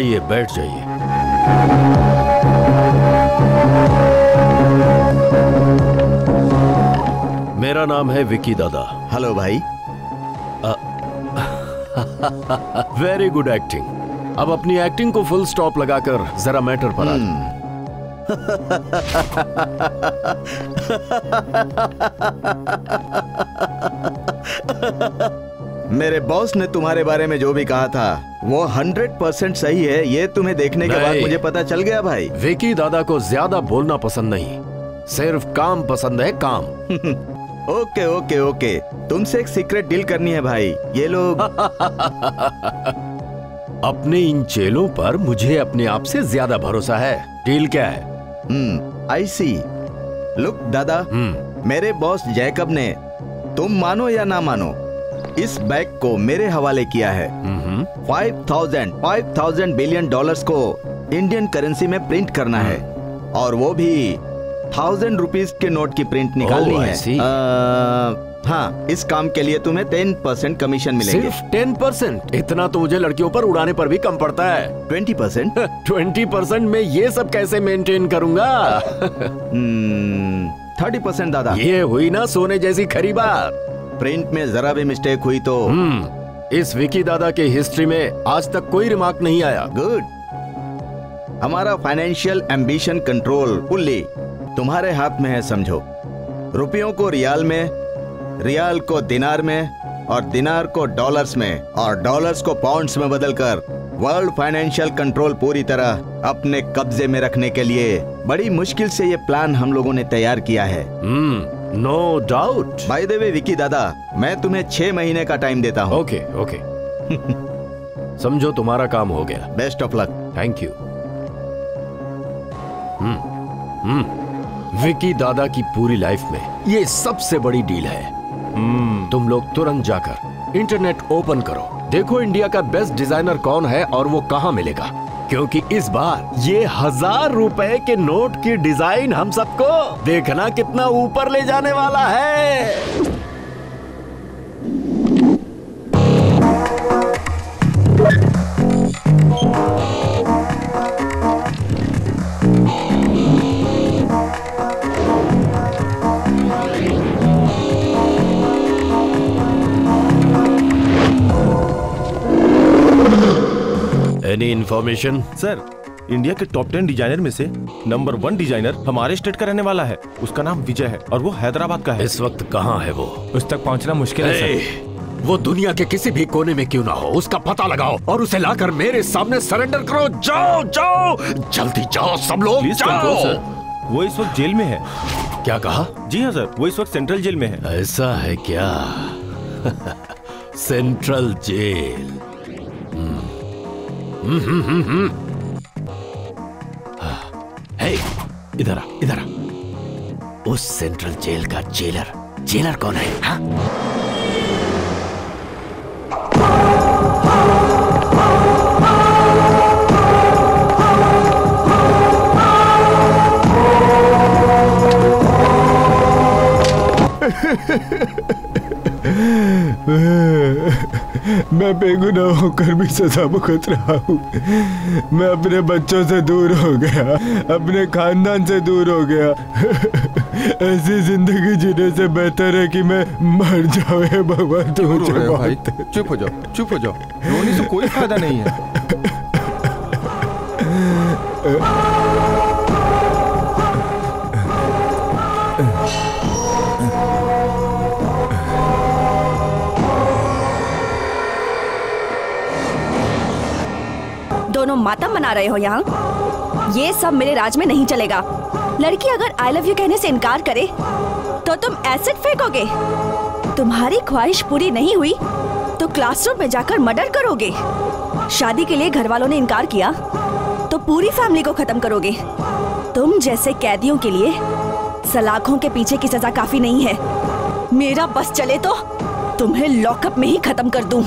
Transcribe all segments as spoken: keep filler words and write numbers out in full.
आइए बैठ जाइए। मेरा नाम है विकी दादा। हेलो भाई। Very good acting. अब अपनी एक्टिंग को फुल स्टॉप लगाकर जरा मैटर पर आ जाओ। मेरे बॉस ने तुम्हारे बारे में जो भी कहा था वो हंड्रेड परसेंट सही है। ये तुम्हें देखने के बाद मुझे पता चल गया भाई। विकी दादा को ज्यादा बोलना पसंद नहीं, सिर्फ काम पसंद है, काम। ओके ओके ओके, तुमसे एक सीक्रेट डील करनी है भाई। ये लोग अपने इन चेलों पर मुझे अपने आप से ज्यादा भरोसा है। डील क्या है? हम्म, आई सी। लुक दादा, मेरे बॉस जैकब ने, तुम मानो या ना मानो, इस बैग को मेरे हवाले किया है। Five thousand five thousand billion dollars को इंडियन करेंसी में प्रिंट करना है, और वो भी थाउजेंड रुपीज के नोट की प्रिंट निकालनी oh, है। आ, हाँ, इस काम के लिए तुम्हें टेन परसेंट कमीशन मिलेंगे। सिर्फ टेन परसेंट? इतना तो मुझे लड़कियों पर उड़ाने पर भी कम पड़ता है। Twenty percent? ट्वेंटी परसेंट में ये सब कैसे मेंटेन करूंगा? थर्टी परसेंट दादा। ये हुई ना सोने जैसी खरी बात। प्रिंट में जरा भी मिस्टेक हुई तो इस विकी दादा के हिस्ट्री में आज तक कोई रिमार्क नहीं आया। गुड। हमारा फाइनेंशियल एम्बिशन कंट्रोल फुल्ली तुम्हारे हाथ में है, समझो। रुपयों को रियाल में, रियाल को दिनार में, और दिनार को डॉलर्स में, और डॉलर्स को पाउंड्स में बदलकर वर्ल्ड फाइनेंशियल कंट्रोल पूरी तरह अपने कब्जे में रखने के लिए बड़ी मुश्किल से ये प्लान हम लोगों ने तैयार किया है। No doubt. By the way Vicky दादा, मैं तुम्हें छह महीने का टाइम देता हूँ। Okay okay. समझो तुम्हारा काम हो गया। Best of luck. Thank you. हम्म हम्म विकी दादा की पूरी लाइफ में ये सबसे बड़ी डील है। तुम लोग तुरंत जाकर इंटरनेट ओपन करो, देखो इंडिया का बेस्ट डिजाइनर कौन है और वो कहां मिलेगा, क्योंकि इस बार ये हजार रुपए के नोट की डिजाइन हम सबको देखना कितना ऊपर ले जाने वाला है। Any information? सर, इंडिया के टॉप टेन डिजाइनर में से नंबर वन डिजाइनर हमारे स्टेट का रहने वाला है। उसका नाम विजय है और वो हैदराबाद का है। इस वक्त कहाँ है वो? उस तक पहुँचना मुश्किल है सर। वो दुनिया के किसी भी कोने में क्यों ना हो, उसका पता लगाओ और उसे लाकर मेरे सामने सरेंडर करो। जाओ जाओ, जल्दी जाओ सब लोग, जाओ। सर, वो इस वक्त जेल में है। क्या कहा? जी हाँ सर, वो इस वक्त सेंट्रल जेल में है। ऐसा है क्या? Central jail. हम्म हम्म हम्म हम्म। हे, इधर आ, इधर आ। उस सेंट्रल जेल का जेलर, जेलर कौन है? हाँ? मैं बेगुनाह होकर भी सजा भुगत रहा हूँ। मैं अपने बच्चों से दूर हो गया, अपने खानदान से दूर हो गया। ऐसी जिंदगी जीने से बेहतर है कि मैं मर जाऊं। हे भगवान, तुम मुझे भाई चुप हो जाओ, चुप हो जाओ। रोने से कोई फायदा नहीं है। दोनों मातम मना रहे हो यहाँ? ये सब मेरे राज में नहीं चलेगा। लड़की अगर आई लव यू कहने से इनकार करे तो तुम एसिड फेंकोगे। तुम्हारी ख्वाहिश पूरी नहीं हुई तो क्लासरूम में जाकर मर्डर करोगे। शादी के लिए घर वालों ने इनकार किया तो पूरी फैमिली को खत्म करोगे। तुम जैसे कैदियों के लिए सलाखों के पीछे की सजा काफी नहीं है। मेरा बस चले तो तुम्हें लॉकअप में ही खत्म कर दूं।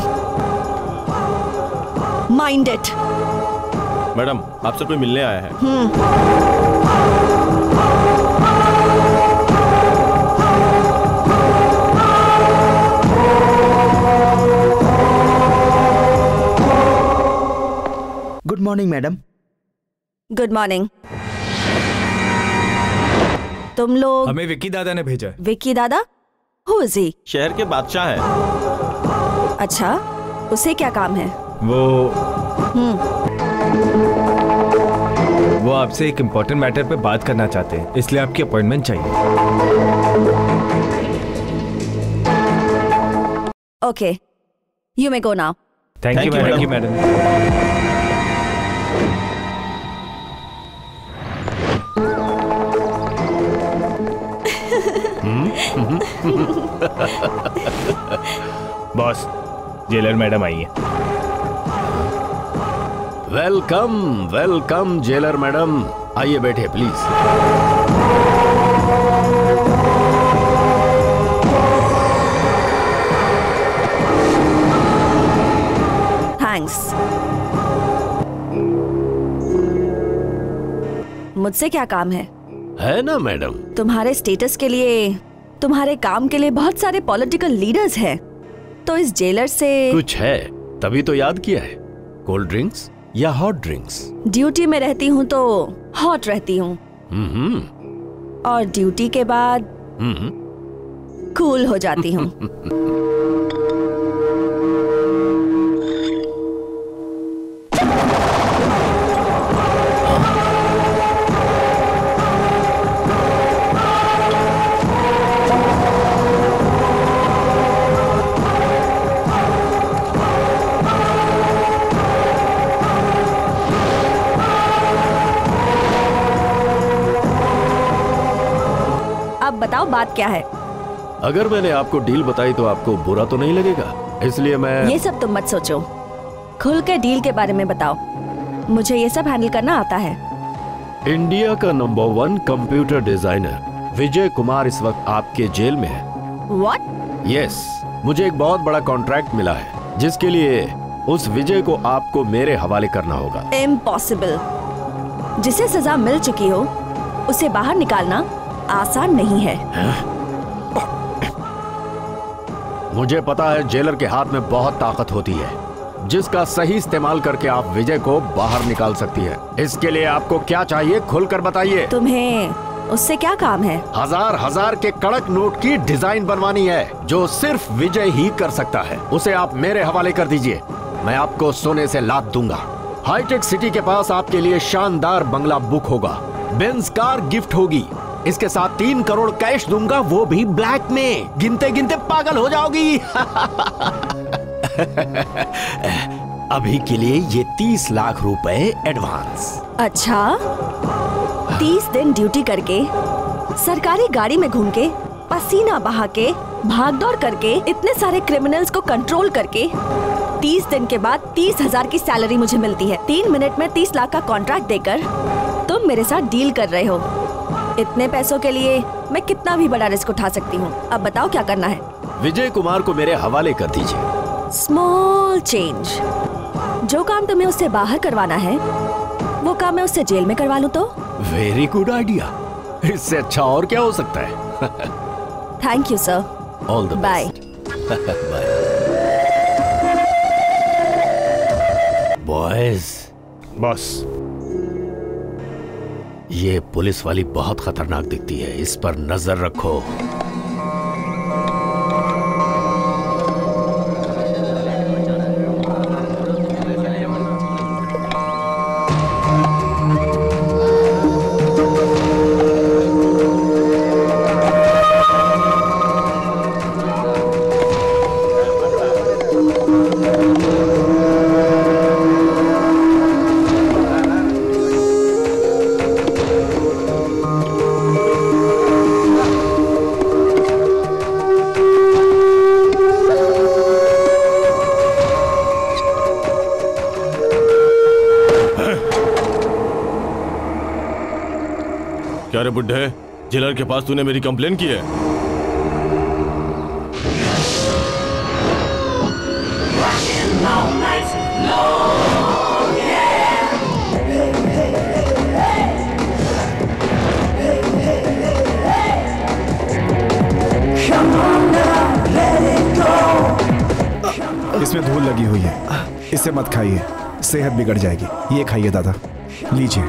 Mind it. मैडम, आपसे कोई मिलने आया है। Good morning madam. Good morning. तुम लोग? हमें विक्की दादा ने भेजा है। विक्की दादा? Who is he? शहर के बादशाह है। अच्छा, उसे क्या काम है? वो हम्म वो आपसे एक इम्पोर्टेंट मैटर पे बात करना चाहते हैं, इसलिए आपकी अपॉइंटमेंट चाहिए। Okay, you may go now. Thank you madam. Thank you madam. Boss, jailer madam आई है। वेलकम वेलकम जेलर मैडम, आइए बैठे प्लीज। थैंक्स। मुझसे क्या काम है? है ना मैडम, तुम्हारे स्टेटस के लिए, तुम्हारे काम के लिए बहुत सारे पॉलिटिकल लीडर्स हैं, तो इस जेलर से कुछ है तभी तो याद किया है। कोल्ड ड्रिंक्स या हॉट ड्रिंक्स? ड्यूटी में रहती हूँ तो हॉट रहती हूँ, हम्म और ड्यूटी के बाद हम्म कूल हो जाती हूँ। अब बताओ बात क्या है? अगर मैंने आपको डील बताई तो आपको बुरा तो नहीं लगेगा, इसलिए मैं ये सब तुम मत सोचो, खुल के डील के बारे में बताओ। मुझे ये सब हैंडल करना आता है। इंडिया का number one computer designer Vijay Kumar इस वक्त आपके जेल में है। व्हाट? यस, मुझे एक बहुत बड़ा कॉन्ट्रैक्ट मिला है जिसके लिए उस विजय को आपको मेरे हवाले करना होगा। इम्पॉसिबल। जिसे सजा मिल चुकी हो उसे बाहर निकालना आसान नहीं है। मुझे पता है जेलर के हाथ में बहुत ताकत होती है जिसका सही इस्तेमाल करके आप विजय को बाहर निकाल सकती है। इसके लिए आपको क्या चाहिए खुलकर बताइए। तुम्हें उससे क्या काम है? हजार हजार के कड़क नोट की डिजाइन बनवानी है जो सिर्फ विजय ही कर सकता है। उसे आप मेरे हवाले कर दीजिए, मैं आपको सोने से लाद दूंगा। हाईटेक सिटी के पास आपके लिए शानदार बंगला बुक होगा, बेंज कार गिफ्ट होगी, इसके साथ तीन करोड़ कैश दूंगा, वो भी ब्लैक में। गिनते गिनते पागल हो जाओगी। अभी के लिए ये तीस लाख रुपए एडवांस। अच्छा, तीस दिन ड्यूटी करके, सरकारी गाड़ी में घूम के, पसीना बहा के, भाग दौड़ करके, इतने सारे क्रिमिनल्स को कंट्रोल करके, तीस दिन के बाद तीस हजार की सैलरी मुझे मिलती है। तीन मिनट में तीस लाख का कॉन्ट्रैक्ट देकर तुम मेरे साथ डील कर रहे हो। इतने पैसों के लिए मैं कितना भी बड़ा रिस्क उठा सकती हूँ। अब बताओ क्या करना है? विजय कुमार को मेरे हवाले कर दीजिए। Small change. जो काम तुम्हें उससे बाहर करवाना है वो काम मैं उससे जेल में करवा लूँ तो? वेरी गुड आइडिया, इससे अच्छा और क्या हो सकता है। Thank you sir. All the bye. Bye boys. Boss, ये पुलिस वाली बहुत खतरनाक दिखती है, इस पर नजर रखो। क्या रे बुड्ढे, जेलर के पास तूने मेरी कंप्लेन की है? इसमें धूल लगी हुई है, इसे मत खाइए, सेहत बिगड़ जाएगी। ये खाइए दादा, लीजिए।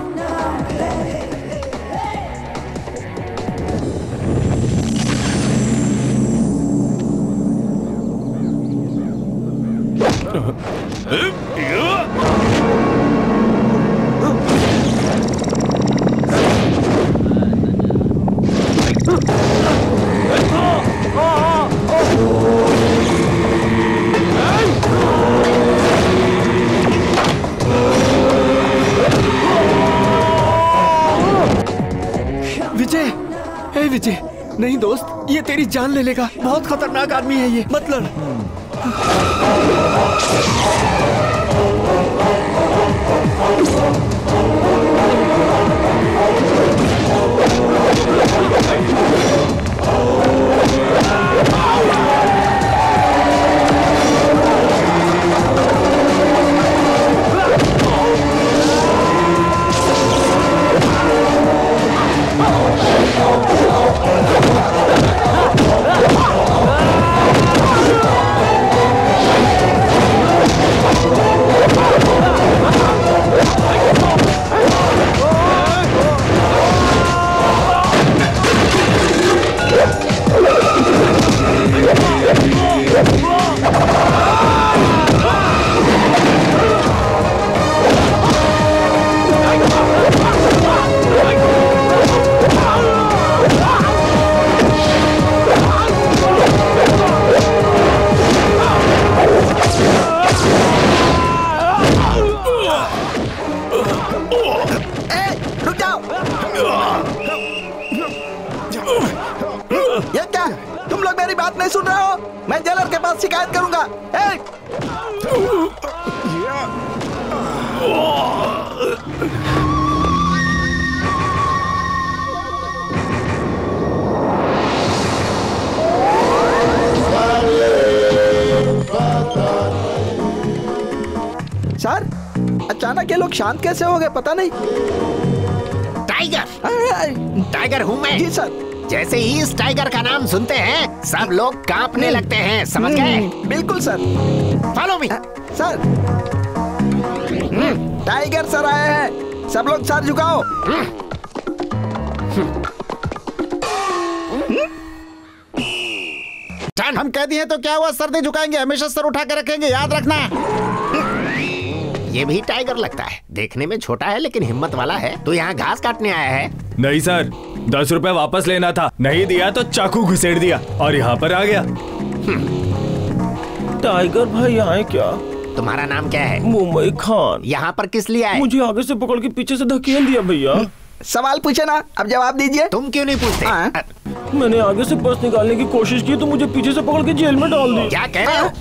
विजय, हे विजय, नहीं दोस्त, ये तेरी जान ले लेगा। बहुत खतरनाक आदमी है ये, मत लड़। ये क्या? तुम लोग मेरी बात नहीं सुन रहे हो? मैं जेलर के पास शिकायत करूंगा। ए! सर, अचानक ये लोग शांत कैसे हो गए पता नहीं। टाइगर टाइगर हूँ मैं। जी सर। जैसे ही इस टाइगर का नाम सुनते हैं सब लोग कांपने लगते हैं, समझ गए? बिल्कुल sir. Follow me. Sir, tiger sir आए हैं, सब लोग सर झुकाओ। हम कह दिए तो क्या हुआ, सर नहीं झुकाएंगे, हमेशा सर उठा के रखेंगे, याद रखना। ये भी टाइगर लगता है, देखने में छोटा है लेकिन हिम्मत वाला है। तो यहाँ घास काटने आया है? नहीं सर, दस रुपए वापस लेना था, नहीं दिया तो चाकू घुसेड़ दिया और यहाँ पर आ गया। टाइगर भाई आए क्या? तुम्हारा नाम क्या है? मुंबई खान। यहाँ पर किस लिए आए? मुझे आगे से पकड़ के पीछे से धकेल दिया भैया। सवाल पूछे ना, अब जवाब दीजिए। तुम क्यों नहीं पूछते? मैंने आगे से पर्स निकालने की कोशिश की तो मुझे पीछे से पकड़ के जेल में डाल दिया। क्या कह रहे हो?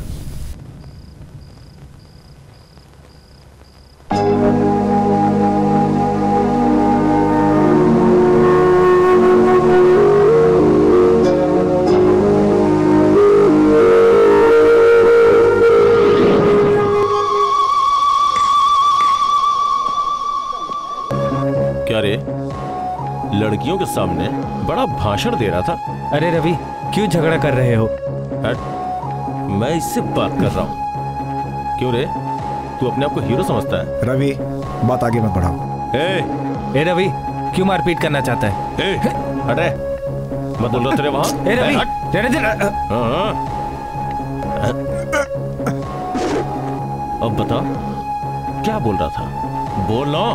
क्या रे, लड़कियों के सामने बड़ा भाषण दे रहा था। अरे रवि, क्यों झगड़ा कर रहे हो? हट, मैं इससे बात कर रहा हूँ। क्यों रे, तू अपने आप को हीरो समझता है? रवि, बात आगे मत बढ़ाओ। ए, ए रवि, क्यों मारपीट करना चाहता है? ए, हट रे, मत बोल रहा तेरे वहाँ। ए रवि, रहने दे। हाँ। अब बता, क्या बोल रहा था? बोल ना।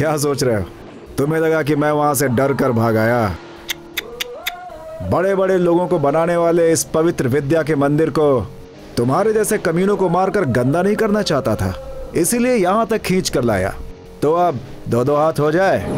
क्या सोच रहे हो? तुम्हें लगा कि मैं वहां से डर कर भाग आया? बड़े बड़े लोगों को बनाने वाले इस पवित्र विद्या के मंदिर को तुम्हारे जैसे कमीनों को मारकर गंदा नहीं करना चाहता था, इसीलिए यहां तक खींच कर लाया। तो अब दो दो हाथ हो जाए।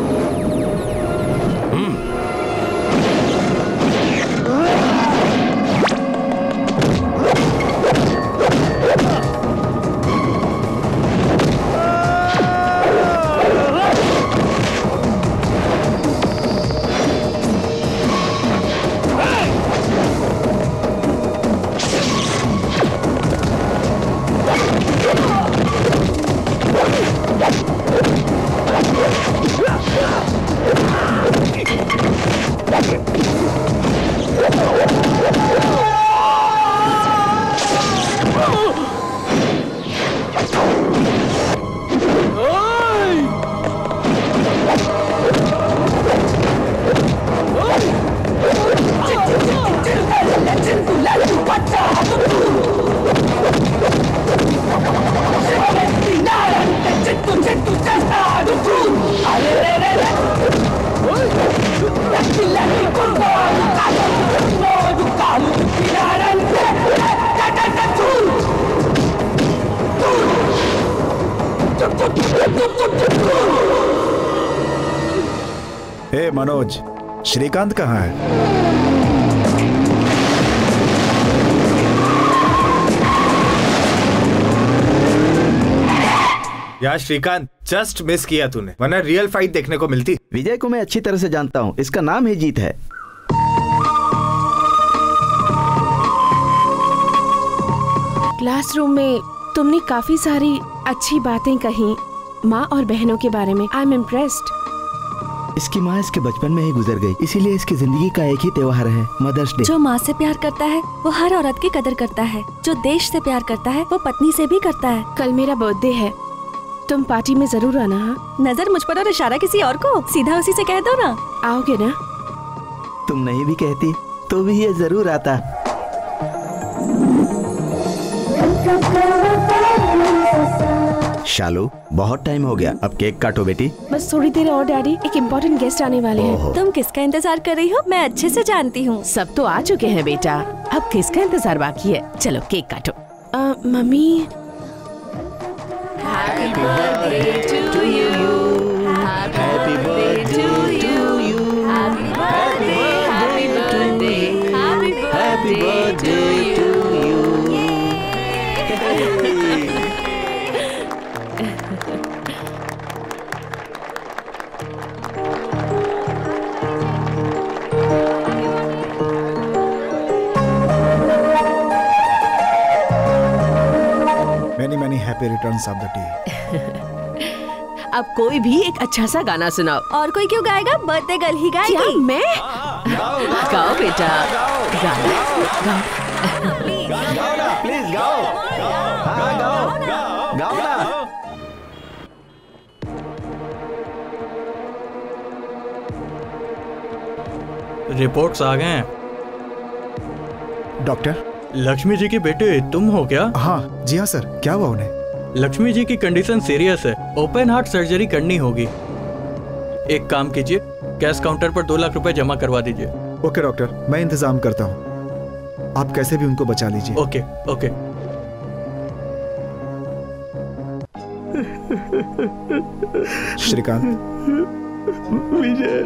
हे मनोज, श्रीकांत कहाँ है? यार श्रीकांत, जस्ट मिस किया तूने, वरना रियल फाइट देखने को मिलती। विजय को मैं अच्छी तरह से जानता हूँ, इसका नाम ही जीत है। क्लासरूम में तुमने काफी सारी अच्छी बातें कही माँ और बहनों के बारे में। I am impressed. इसकी माँ इसके बचपन में ही गुजर गई, इसीलिए इसकी जिंदगी का एक ही त्योहार है, मदर्स डे। जो माँ से प्यार करता है वो हर औरत की कदर करता है। जो देश से प्यार करता है वो पत्नी से भी करता है। कल मेरा बर्थडे है, तुम पार्टी में जरूर आना। हाँ? नजर मुझ पर और इशारा किसी और को, सीधा उसी से कह दो ना। आओगे ना? तुम नहीं भी कहती तो भी ये जरूर आता। शालू, बहुत टाइम हो गया, अब केक काटो बेटी। बस थोड़ी देर और डैडी, एक इम्पोर्टेंट गेस्ट आने वाले हैं। तुम किसका इंतजार कर रही हो? मैं अच्छे से जानती हूँ। सब तो आ चुके हैं बेटा, अब किसका इंतजार बाकी है? चलो केक काटो। आ, mummy. Happy birthday to you. Happy birthday to you. Happy birthday, happy birthday, happy birthday to you. Many many happy returns of the day. अब कोई भी एक अच्छा सा गाना सुनाओ। और कोई क्यों गाएगा? बर्थडे गर्ल ही गाएगी। क्या मैं? गाओ बेटा, गाओ गाओ गाओ ना, प्लीज गाओ। हाँ गाओ, गाओ ना। रिपोर्ट्स आ गए हैं। डॉक्टर, लक्ष्मी जी के बेटे तुम हो क्या? हाँ जी हाँ सर, क्या हुआ उन्हें? लक्ष्मी जी की कंडीशन सीरियस है, ओपन हार्ट सर्जरी करनी होगी। एक काम कीजिए, कैश काउंटर पर दो लाख रुपए जमा करवा दीजिए। ओके डॉक्टर, मैं इंतजाम करता हूँ, आप कैसे भी उनको बचा लीजिए। Okay okay. Shrikant. Vijay.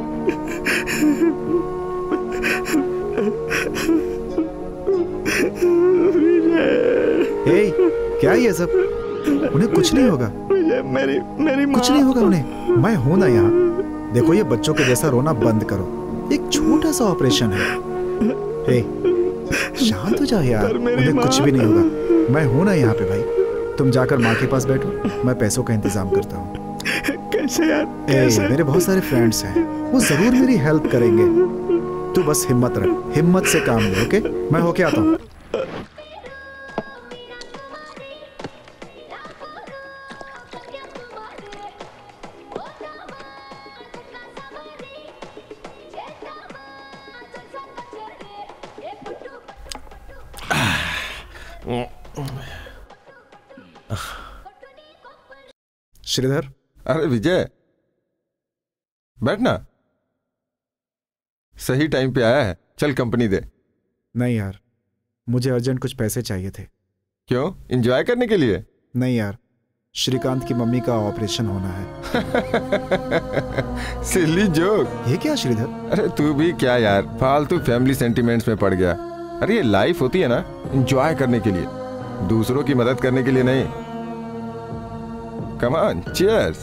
Hey, क्या ये सब? उन्हें कुछ नहीं होगा। मेरी मेरी कुछ नहीं होगा उन्हें, मैं हूं ना यहाँ। देखो ये बच्चों के जैसा रोना बंद करो, एक छोटा सा ऑपरेशन है। हे, शांत हो जाओ यार, उन्हें कुछ भी नहीं होगा। मैं हूं ना यहाँ पे भाई, तुम जाकर माँ के पास बैठो, मैं पैसों का इंतजाम करता हूँ। कैसे यार? कैसे? मेरे बहुत सारे फ्रेंड्स हैं, वो जरूर मेरी हेल्प करेंगे। तू बस हिम्मत रख, हिम्मत से काम ले। ओके, मैं होके आता हूँ। श्रीधर। अरे विजय, बैठना। सही टाइम पे आया है, चल कंपनी दे। नहीं यार, मुझे अर्जेंट कुछ पैसे चाहिए थे। क्यों, एंजॉय करने के लिए? नहीं यार, श्रीकांत की मम्मी का ऑपरेशन होना है। Silly joke. ये क्या श्रीधर? अरे तू भी क्या यार, फालतू फैमिली सेंटिमेंट्स में पड़ गया। अरे ये लाइफ होती है ना एंजॉय करने के लिए, दूसरों की मदद करने के लिए नहीं। Come on, cheers.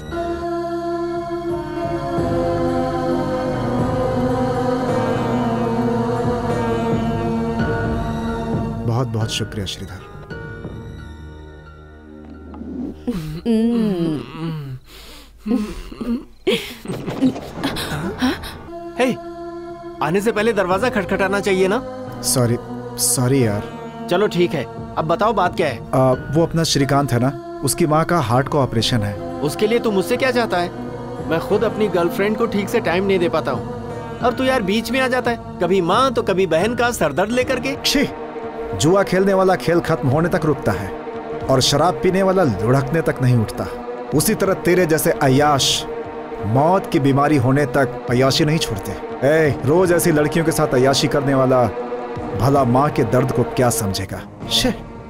बहुत बहुत शुक्रिया श्रीधर। हे, आने से पहले दरवाजा खटखटाना चाहिए ना? सॉरी सॉरी यार। चलो ठीक है, अब बताओ बात क्या है? आ, वो अपना श्रीकांत है ना, उसकी माँ का हार्ट का ऑपरेशन है। उसके लिए तू मुझसे क्या चाहता है? मैं खुद अपनी गर्लफ्रेंड को ठीक से टाइम नहीं दे पाता हूँ और तू यार बीच में आ जाता है, कभी माँ तो कभी बहन का सरदर्द लेकर के। छी, जुआ खेलने वाला खेल खत्म होने तक रुकता है और शराब पीने वाला लुढ़कने तक नहीं उठता। उसी तरह तेरे जैसे अय्याश मौत की बीमारी होने तक अय्याशी नहीं छोड़ते। ए, रोज ऐसी लड़कियों के साथ अय्याशी करने वाला भला माँ के दर्द को क्या समझेगा? शे।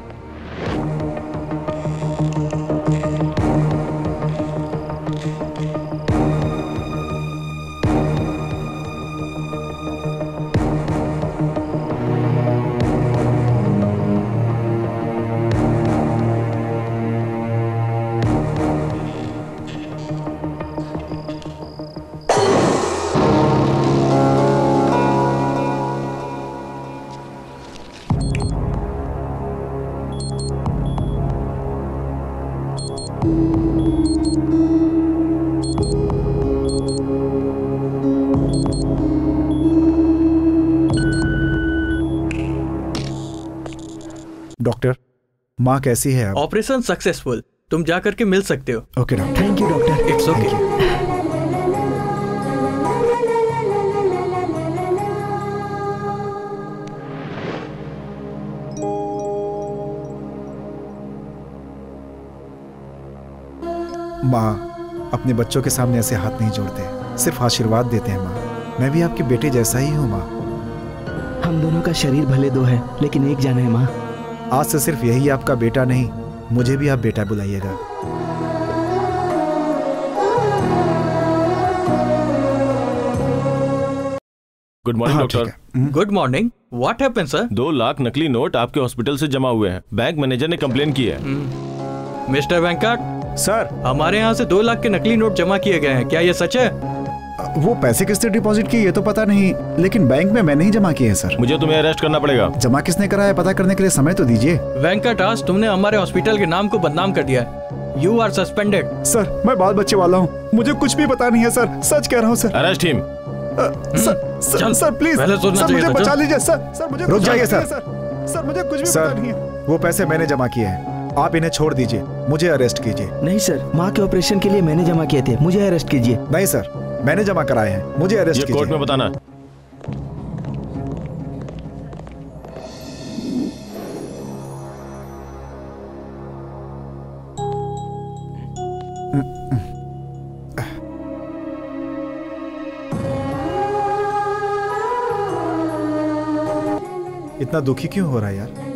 डॉक्टर, माँ कैसी है अब? ऑपरेशन सक्सेसफुल, तुम जा करके मिल सकते हो। Okay doctor. Thank you doctor. It's okay. माँ, अपने बच्चों के सामने ऐसे हाथ नहीं जोड़ते, सिर्फ आशीर्वाद देते हैं। माँ, मैं भी आपके बेटे जैसा ही हूँ। माँ, हम दोनों का शरीर भले दो है लेकिन एक जान है। माँ, आज से सिर्फ यही आपका बेटा नहीं, मुझे भी आप बेटा बुलाइएगा। Good morning doctor. Good morning. What happened sir? दो लाख नकली नोट आपके हॉस्पिटल से जमा हुए हैं, बैंक मैनेजर ने कंप्लेन की है। मिस्टर वेंकट सर, हमारे यहाँ से दो लाख के नकली नोट जमा किए गए हैं, क्या ये सच है? वो पैसे किसने डिपॉजिट किए ये तो पता नहीं, लेकिन बैंक में मैंने ही जमा किए हैं सर। मुझे तुम्हें अरेस्ट करना पड़ेगा। जमा किसने कराया पता करने के लिए समय तो दीजिए। वेंकट, आज तुमने हमारे हॉस्पिटल के नाम को बदनाम कर दिया है। You are suspended. सर, मैं बाल बच्चे वाला हूँ, मुझे कुछ भी पता नहीं है सर, सच कह रहा हूँ sir. Arrest him. Sir, sir, sir please, sir मुझे बचा लीजिए सर, सर मुझे रुक जाइए सर, सर मुझे कुछ भी पता नहीं है। वो पैसे मैंने जमा किए हैं, आप इन्हें छोड़ दीजिए, मुझे अरेस्ट कीजिए। नहीं सर, माँ के ऑपरेशन के लिए मैंने जमा किए थे, मुझे अरेस्ट कीजिए। नहीं सर, मैंने जमा कराए हैं, मुझे अरेस्ट कीजिए। कोर्ट में बताना। इतना दुखी क्यों हो रहा है यार?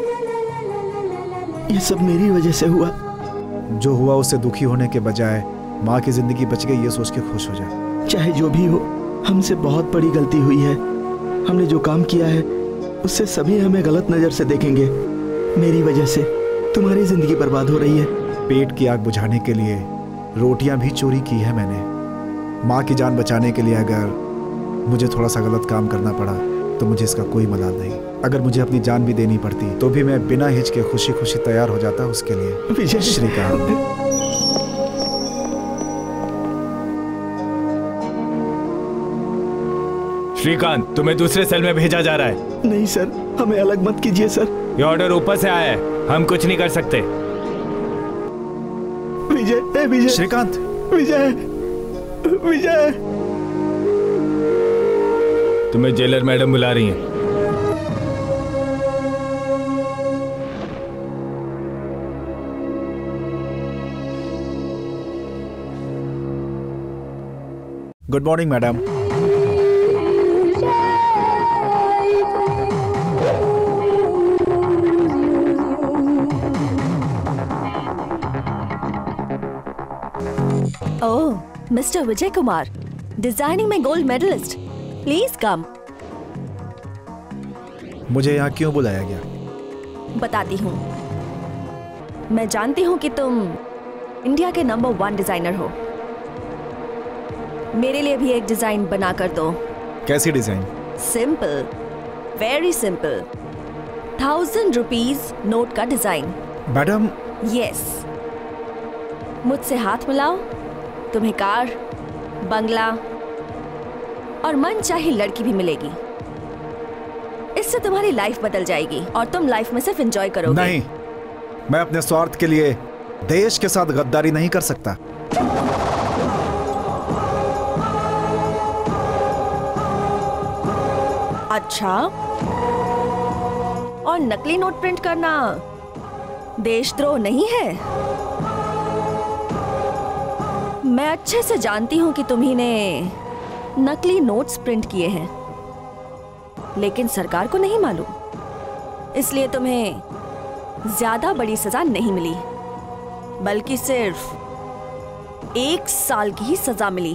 ये सब मेरी वजह से हुआ। जो हुआ उससे दुखी होने के बजाय माँ की जिंदगी बच गई ये सोच के खुश हो जाए। चाहे जो भी हो, हमसे बहुत बड़ी गलती हुई है। हमने जो काम किया है उससे सभी हमें गलत नजर से देखेंगे। मेरी वजह से तुम्हारी जिंदगी बर्बाद हो रही है। पेट की आग बुझाने के लिए रोटियां भी चोरी की है मैंने। माँ की जान बचाने के लिए अगर मुझे थोड़ा सा गलत काम करना पड़ा तो मुझे इसका कोई मलाल नहीं। अगर मुझे अपनी जान भी देनी पड़ती तो भी मैं बिना हिचके खुशी खुशी तैयार हो जाता उसके लिए। विजय श्रीकांत, श्रीकांत, तुम्हें दूसरे सेल में भेजा जा रहा है। नहीं सर, हमें अलग मत कीजिए सर। ये ऑर्डर ऊपर से आया है, हम कुछ नहीं कर सकते। विजय, विजय, श्रीकांत, विजय, विजय। तुम्हें जेलर मैडम बुला रही हैं। Good morning madam. Oh, mister Vijay Kumar, designing में गोल्ड मेडलिस्ट, प्लीज कम। मुझे यहाँ क्यों बुलाया गया? बताती हूँ। मैं जानती हूँ कि तुम इंडिया के नंबर वन डिजाइनर हो। मेरे लिए भी एक डिजाइन बना कर दो। कैसी design? Simple, very simple, thousand rupees note का डिजाइन। मैडम। यस, मुझसे हाथ मिलाओ, तुम्हें कार, बंगला और मनचाही लड़की भी मिलेगी। इससे तुम्हारी लाइफ बदल जाएगी और तुम लाइफ में सिर्फ एंजॉय करोगे। नहीं, मैं अपने स्वार्थ के लिए देश के साथ गद्दारी नहीं कर सकता। अच्छा, और नकली नोट प्रिंट करना देशद्रोह नहीं है? मैं अच्छे से जानती हूं कि तुम्ही ने नकली नोट्स प्रिंट किए हैं, लेकिन सरकार को नहीं मालूम। इसलिए तुम्हें ज्यादा बड़ी सजा नहीं मिली, बल्कि सिर्फ एक साल की ही सजा मिली।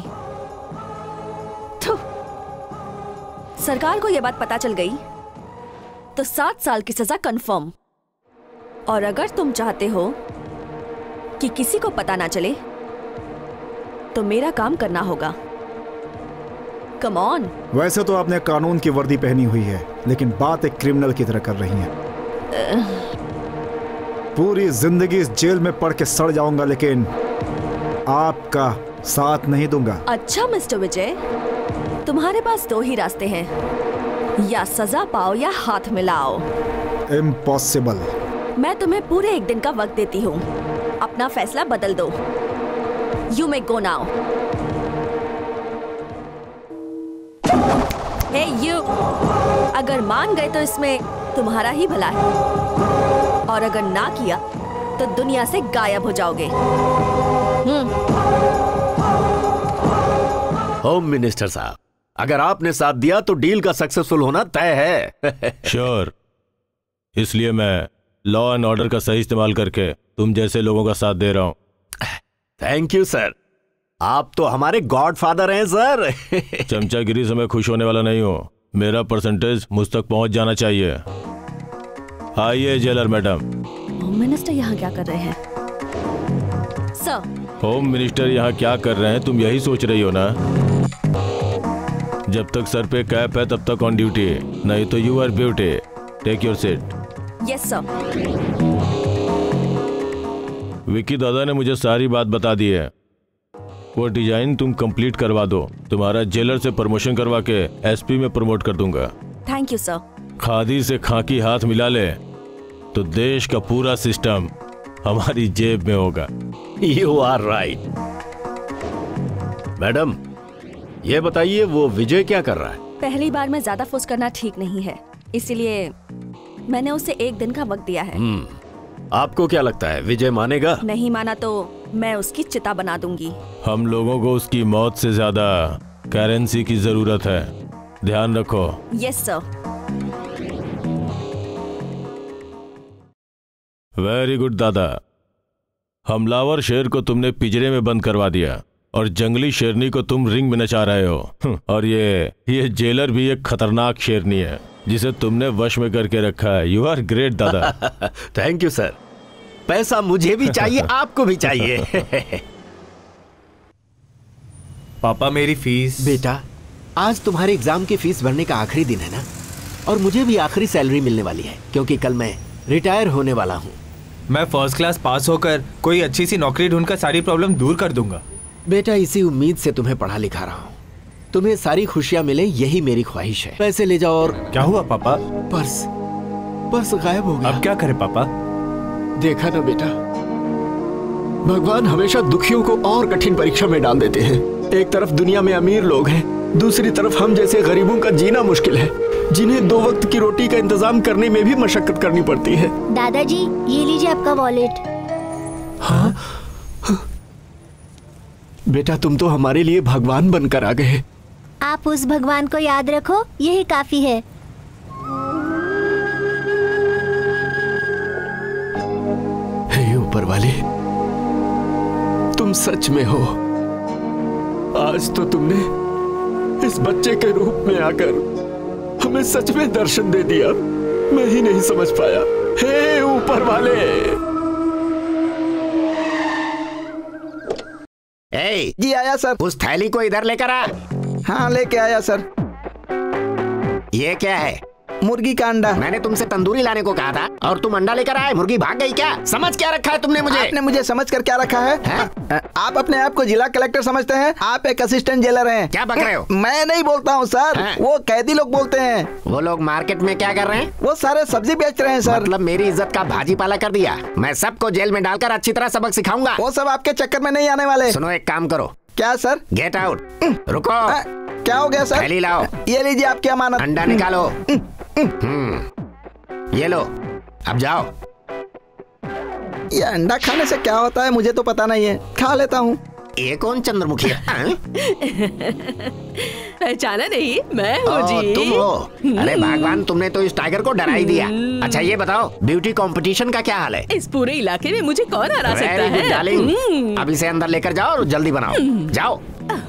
सरकार को यह बात पता चल गई तो सात साल की सजा कंफर्म। और अगर तुम चाहते हो कि किसी को पता ना चले तो मेरा काम करना होगा। Come on. वैसे तो आपने कानून की वर्दी पहनी हुई है, लेकिन बात एक क्रिमिनल की तरह कर रही हैं। पूरी जिंदगी इस जेल में पड़ के सड़ जाऊंगा, लेकिन आपका साथ नहीं दूंगा। अच्छा मिस्टर विजय, तुम्हारे पास दो ही रास्ते हैं, या सजा पाओ या हाथ मिलाओ। इम्पॉसिबल। मैं तुम्हें पूरे एक दिन का वक्त देती हूँ, अपना फैसला बदल दो। You may go now. Hey you, अगर मान गए तो इसमें तुम्हारा ही भला है, और अगर ना किया तो दुनिया से गायब हो जाओगे। होम मिनिस्टर साहब, अगर आपने साथ दिया तो डील का सक्सेसफुल होना तय है। श्योर। इसलिए मैं लॉ एंड ऑर्डर का सही इस्तेमाल करके तुम जैसे लोगों का साथ दे रहा हूं। थैंक यू सर, आप तो हमारे गॉडफादर हैं सर। चमचागिरी से मैं खुश होने वाला नहीं हूं। मेरा परसेंटेज मुझ तक पहुंच जाना चाहिए। आइए जेलर मैडम। होम मिनिस्टर यहाँ क्या कर रहे हैं? सर, होम मिनिस्टर यहाँ क्या कर रहे हैं, तुम यही सोच रही हो ना? जब तक सर पे कैप है तब तक ऑन ड्यूटी, नहीं तो you are beauty. Take your seat. Yes sir. Vicky दादा ने मुझे सारी बात बता दी है। वो डिजाइन तुम कंप्लीट करवा दो, तुम्हारा जेलर से प्रमोशन करवा के एसपी में प्रमोट कर दूंगा। Thank you sir. खादी से खाकी हाथ मिला ले तो देश का पूरा सिस्टम हमारी जेब में होगा। You are right. मैडम, ये बताइए वो विजय क्या कर रहा है? पहली बार में ज्यादा फोर्स करना ठीक नहीं है, इसलिए मैंने उसे एक दिन का वक्त दिया है। आपको क्या लगता है विजय मानेगा? नहीं माना तो मैं उसकी चिता बना दूंगी। हम लोगों को उसकी मौत से ज्यादा करेंसी की जरूरत है, ध्यान रखो। Yes sir. वेरी गुड दादा। हमलावर शेर को तुमने पिंजरे में बंद करवा दिया और जंगली शेरनी को तुम रिंग में नचा रहे हो। और ये ये जेलर भी एक खतरनाक शेरनी है जिसे तुमने वश में करके रखा है। यू आर ग्रेट दादा। Thank you sir. पैसा मुझे भी चाहिए, आपको भी चाहिए। पापा मेरी फीस। बेटा, आज तुम्हारे एग्जाम की फीस भरने का आखिरी दिन है ना, और मुझे भी आखिरी सैलरी मिलने वाली है क्योंकि कल मैं रिटायर होने वाला हूँ। मैं फर्स्ट क्लास पास होकर कोई अच्छी सी नौकरी ढूंढकर सारी प्रॉब्लम दूर कर दूंगा। बेटा, इसी उम्मीद से तुम्हें पढ़ा लिखा रहा हूँ। तुम्हें सारी खुशियाँ मिले, यही मेरी ख्वाहिश है। पैसे ले जाओ। और क्या हुआ पापा? पर्स पर्स गायब हो गया। अब क्या करे पापा? देखा ना बेटा, भगवान हमेशा दुखियों को और कठिन परीक्षा में डाल देते हैं। एक तरफ दुनिया में अमीर लोग हैं, दूसरी तरफ हम जैसे गरीबों का जीना मुश्किल है, जिन्हें दो वक्त की रोटी का इंतजाम करने में भी मशक्कत करनी पड़ती है। दादाजी, ये लीजिए आपका वॉलेट। हाँ? बेटा तुम तो हमारे लिए भगवान बनकर आ गए। आप उस भगवान को याद रखो, यही काफी है। हे ऊपर वाले, तुम सच में हो। आज तो तुमने इस बच्चे के रूप में आकर हमें सच में दर्शन दे दिया। मैं ही नहीं समझ पाया। हे ऊपर वाले। ए, जी आया सर। उस थैली को इधर लेकर आ। हाँ लेके आया सर। ये क्या है? मुर्गी का अंडा। मैंने तुमसे तंदूरी लाने को कहा था और तुम अंडा लेकर आए। मुर्गी भाग गई क्या? समझ क्या रखा है तुमने मुझे? आपने मुझे समझ कर क्या रखा है, है? आप अपने आप को जिला कलेक्टर समझते हैं? आप एक असिस्टेंट जेलर हैं। क्या बक रहे हो? मैं नहीं बोलता हूँ सर, वो कैदी लोग बोलते हैं। वो लोग मार्केट में क्या कर रहे हैं? वो सारे सब्जी बेच रहे हैं सर। मतलब मेरी इज्जत का भाजी पाला कर दिया। मैं सबको जेल में डालकर अच्छी तरह सबक सिखाऊंगा। वो सब आपके चक्कर में नहीं आने वाले। सुनो, एक काम करो। क्या सर? Get out. रुको। क्या हो गया सर? थैली लाओ। ये लीजिए आपकी अमानत। अंडा निकालो। हम्म, ये लो, अब जाओ। ये अंडा खाने से क्या होता है मुझे तो पता नहीं है, खा लेता हूँ। ये कौन चंद्रमुखी है? पहचाना नहीं? मैं हूँ जी। तुम हो? अरे भगवान, तुमने तो इस टाइगर को डरा ही दिया। अच्छा ये बताओ, ब्यूटी कंपटीशन का क्या हाल है? इस पूरे इलाके में मुझे कौन हरा सकता Very good, है? darling। अब इसे अंदर लेकर जाओ और जल्दी बनाओ। जाओ।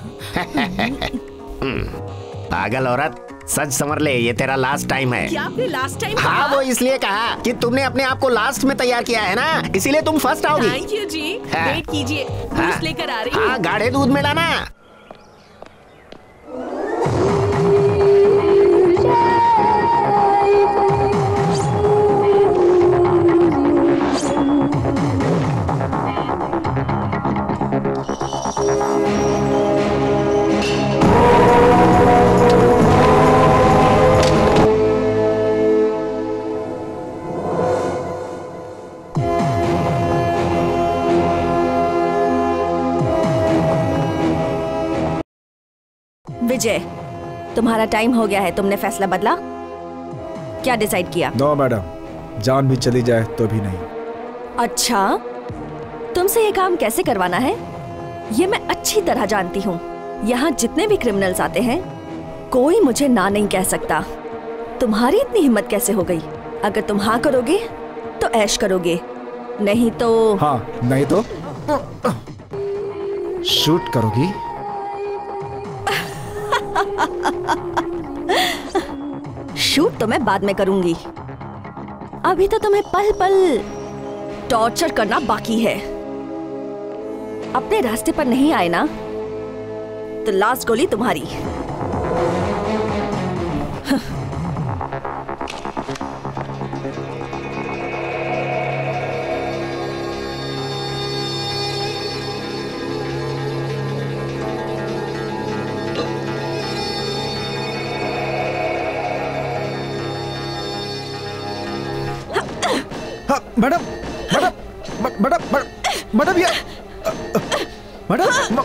पागल औरत, सच समझ ले, ये तेरा लास्ट टाइम है। क्या आपने लास्ट टाइम? हाँ, वो इसलिए कहा कि तुमने अपने आप को लास्ट में तैयार किया है ना, इसीलिए तुम फर्स्ट आओगी। थैंक यू जी। हाँ। वेट कीजिए, जूस लेकर आ रही हूँ। हाँ, गाढ़े दूध में लाना। विजय, तुम्हारा टाइम हो गया है। तुमने फैसला बदला? क्या डिसाइड किया? नो मैडम, जान भी चली जाए तो भी नहीं। अच्छा, तुमसे ये काम कैसे करवाना है ये मैं अच्छी तरह जानती हूँ। यहाँ जितने भी क्रिमिनल्स आते हैं, कोई मुझे ना नहीं कह सकता। तुम्हारी इतनी हिम्मत कैसे हो गई? अगर तुम हाँ करोगे तो ऐश करोगे, नहीं तो हाँ, नहीं तो शूट करोगी। शूट तो मैं बाद में करूंगी, अभी तो तुम्हें पल पल टॉर्चर करना बाकी है। अपने रास्ते पर नहीं आए ना तो लास्ट गोली तुम्हारी। मैडम मैडम मैडम मैडम ये मैडम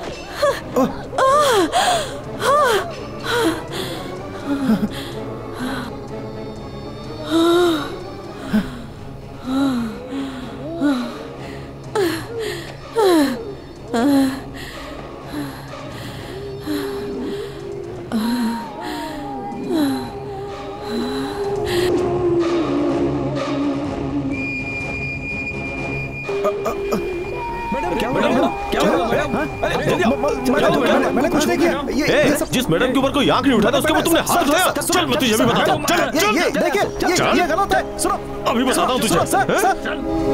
मैंने कुछ नहीं किया। ये, ए, ये सब... जिस मैडम के ऊपर कोई आंख नहीं उठाता उसके ऊपर तुमने हाथ उठाया। चल मैं तुझे भी बताता हूँ। चल ये, ये, देखिए, ये, ये गलत है। सुनो, अभी बताता हूँ तुझे। Sir, sir.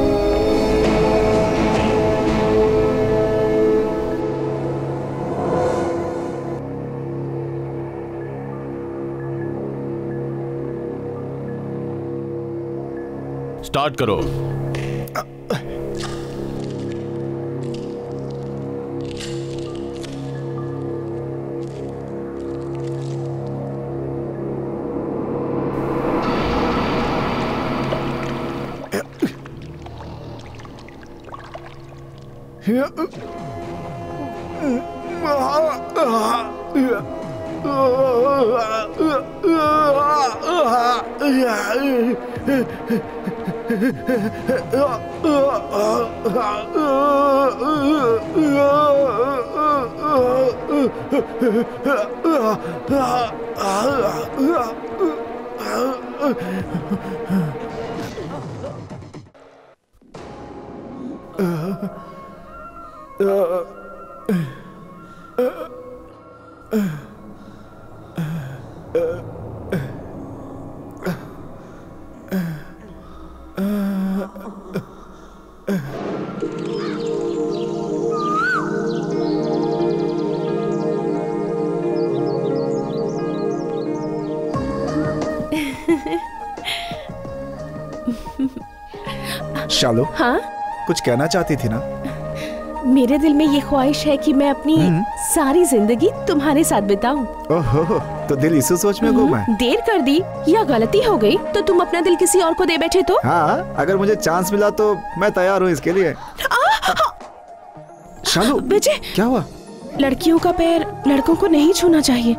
स्टार्ट करो। शालू, हाँ? कुछ कहना चाहती थी ना? मेरे दिल में ये ख्वाहिश है कि मैं अपनी सारी जिंदगी तुम्हारे साथ बिताऊं। ओहो, तो दिल इसी सोच में घूमा है। देर कर दी या गलती हो गई तो तुम अपना दिल किसी और को दे बैठे तो? हाँ, अगर मुझे चांस मिला तो मैं तैयार हूँ इसके लिए। शालू, विजय, क्या हुआ? लड़कियों का पैर लड़कों को नहीं छूना चाहिए।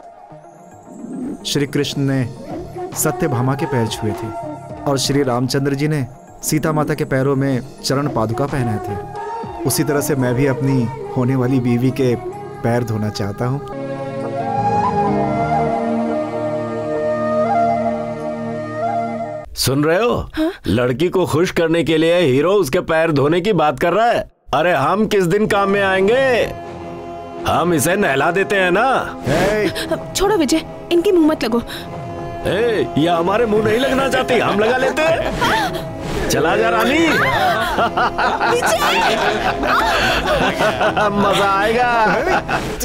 श्री कृष्ण ने सत्यभामा के पैर छुए थे और श्री रामचंद्र जी ने सीता माता के पैरों में चरण पादुका पहनाए थे। उसी तरह से मैं भी अपनी होने वाली बीवी के पैर धोना चाहता हूँ। सुन रहे हो? हाँ? लड़की को खुश करने के लिए हीरो उसके पैर धोने की बात कर रहा है। अरे हम किस दिन काम में आएंगे? हम इसे नहला देते हैं ना। छोड़ो विजय, इनके मुंह मत लगो। ए, ये हमारे मुंह नहीं लगना चाहती, हम लगा लेते हैं। चला जा रानी। मजा आएगा।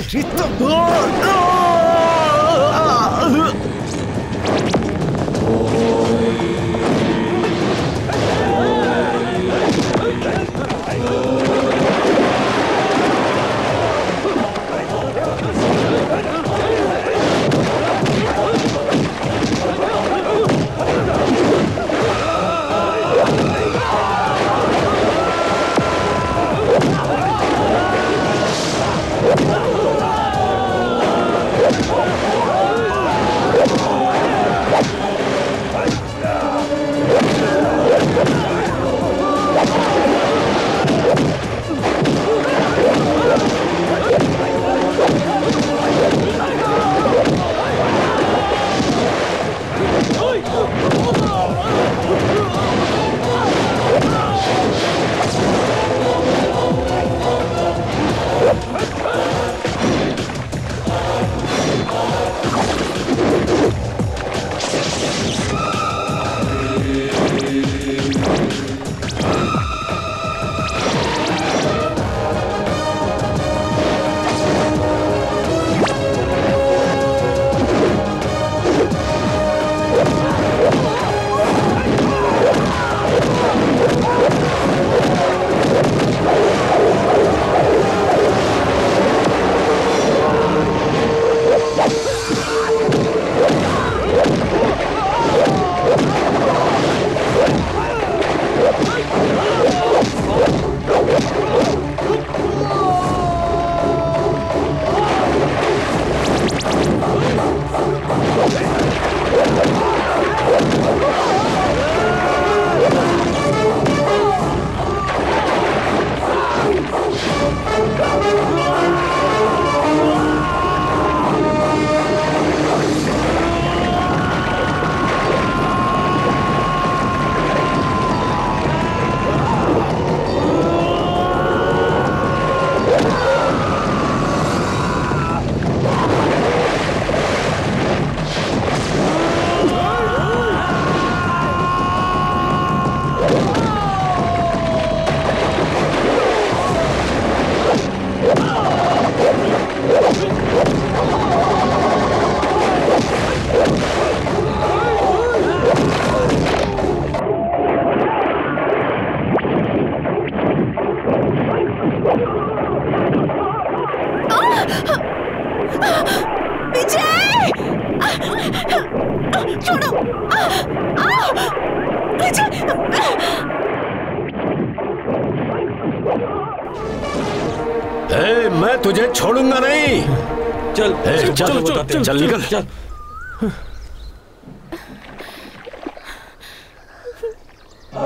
ए, मैं तुझे छोड़ूंगा नहीं। चल ए, चल, चल, चल, चल, चल, चल निकल। चल।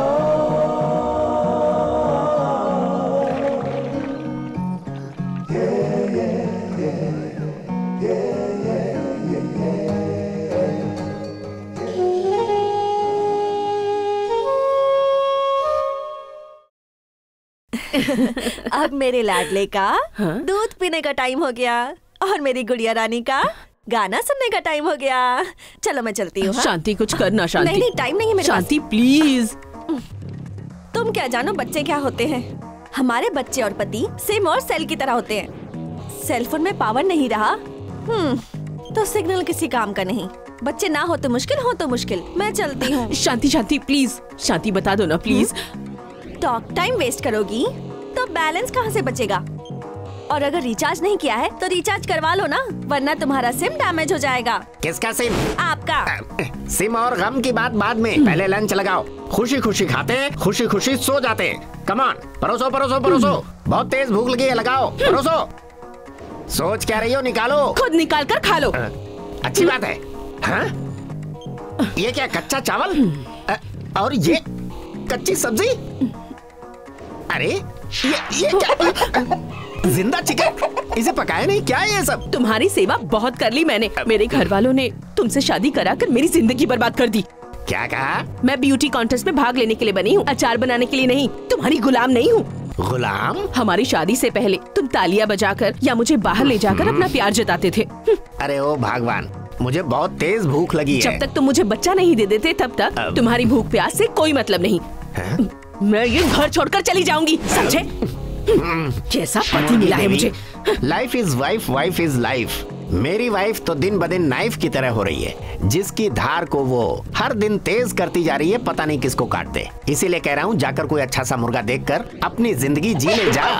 अब मेरे लाडले का दूध पीने का टाइम हो गया और मेरी गुड़िया रानी का गाना सुनने का टाइम हो गया। चलो मैं चलती हूँ। शांति कुछ करना। शांति नहीं नहीं टाइम नहीं है मेरे शांति प्लीज। तुम क्या जानो बच्चे क्या होते हैं। हमारे बच्चे और पति सिम और सेल की तरह होते हैं। सेलफोन में पावर नहीं रहा हम्म तो सिग्नल किसी काम का नहीं। बच्चे ना हो तो मुश्किल, हो तो मुश्किल। मैं चलती हूँ। शांति शांति प्लीज, शांति बता दो ना प्लीज। टॉक टाइम वेस्ट करोगी तो बैलेंस कहाँ से बचेगा? और अगर रिचार्ज नहीं किया है तो रिचार्ज करवा लो ना, वरना तुम्हारा सिम डैमेज हो जाएगा। किसका सिम? आपका। सिम और गम की बात बाद में, पहले लंच लगाओ। खुशी खुशी खाते, खुशी खुशी सो जाते। कमान, परोसो परोसो परोसो। बहुत तेज भूख लगी है, लगाओ परोसो। सोच क्या रही हो, निकालो। खुद निकाल कर खा लो। अच्छी बात है। हाँ? ये क्या कच्चा चावल और ये कच्ची सब्जी? अरे ये ये क्या? जिंदा चिकन? इसे पकाया नहीं क्या ये सब? तुम्हारी सेवा बहुत कर ली मैंने। मेरे घर वालों ने तुमसे शादी कराकर मेरी जिंदगी बर्बाद कर दी। क्या कहा? मैं ब्यूटी कॉन्टेस्ट में भाग लेने के लिए बनी हूँ, अचार बनाने के लिए नहीं। तुम्हारी गुलाम नहीं हूँ। गुलाम? हमारी शादी से पहले तुम तालियां बजाकर या मुझे बाहर ले जाकर अपना प्यार जताते थे। अरे ओ भगवान, मुझे बहुत तेज भूख लगी है। जब तक तुम मुझे बच्चा नहीं दे देते तब तक अब... तुम्हारी भूख प्यास से कोई मतलब नहीं। है? मैं ये घर छोड़कर चली जाऊंगी, समझे? कैसा पति मिला है मुझे। Life is wife, wife is life. मेरी वाइफ तो दिन ब दिन नाइफ की तरह हो रही है, जिसकी धार को वो हर दिन तेज करती जा रही है, पता नहीं किसको काट दे। इसीलिए कह रहा हूँ, जाकर कोई अच्छा सा मुर्गा देखकर अपनी जिंदगी जी ले जा।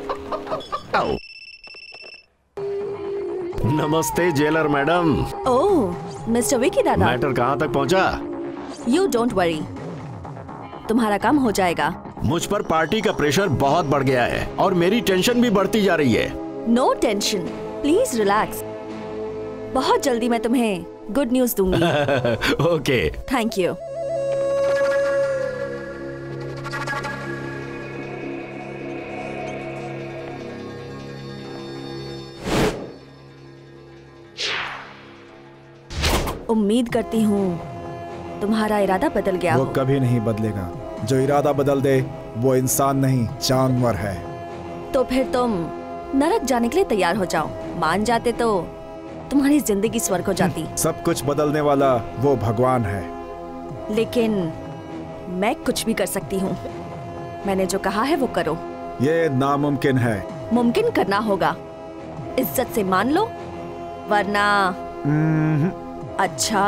नमस्ते jailer madam. Oh mister Vicky दादा, मैटर कहाँ तक पहुँचा? यू डोंट वरी, तुम्हारा काम हो जाएगा। मुझ पर पार्टी का प्रेशर बहुत बढ़ गया है और मेरी टेंशन भी बढ़ती जा रही है। No tension, please relax. बहुत जल्दी मैं तुम्हें गुड न्यूज दूंगी। Okay, thank you. उम्मीद करती हूँ तुम्हारा इरादा बदल गया वो हो। कभी नहीं बदलेगा। जो इरादा बदल दे वो इंसान नहीं जानवर है। तो फिर तुम नरक जाने के लिए तैयार हो जाओ। मान जाते तो तुम्हारी जिंदगी स्वर्ग हो जाती। सब कुछ बदलने वाला वो भगवान है। लेकिन मैं कुछ भी कर सकती हूँ। मैंने जो कहा है वो करो। ये नामुमकिन है। मुमकिन करना होगा। इज्जत से मान लो, वरना अच्छा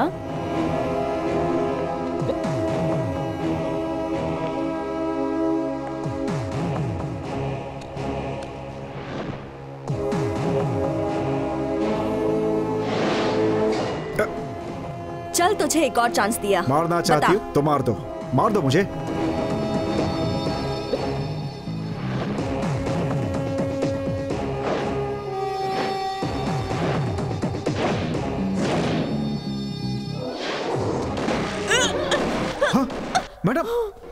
चल, तुझे एक और चांस दिया। मारना चाहती हो तो मार दो, मार दो मुझे। हाँ, मैडम।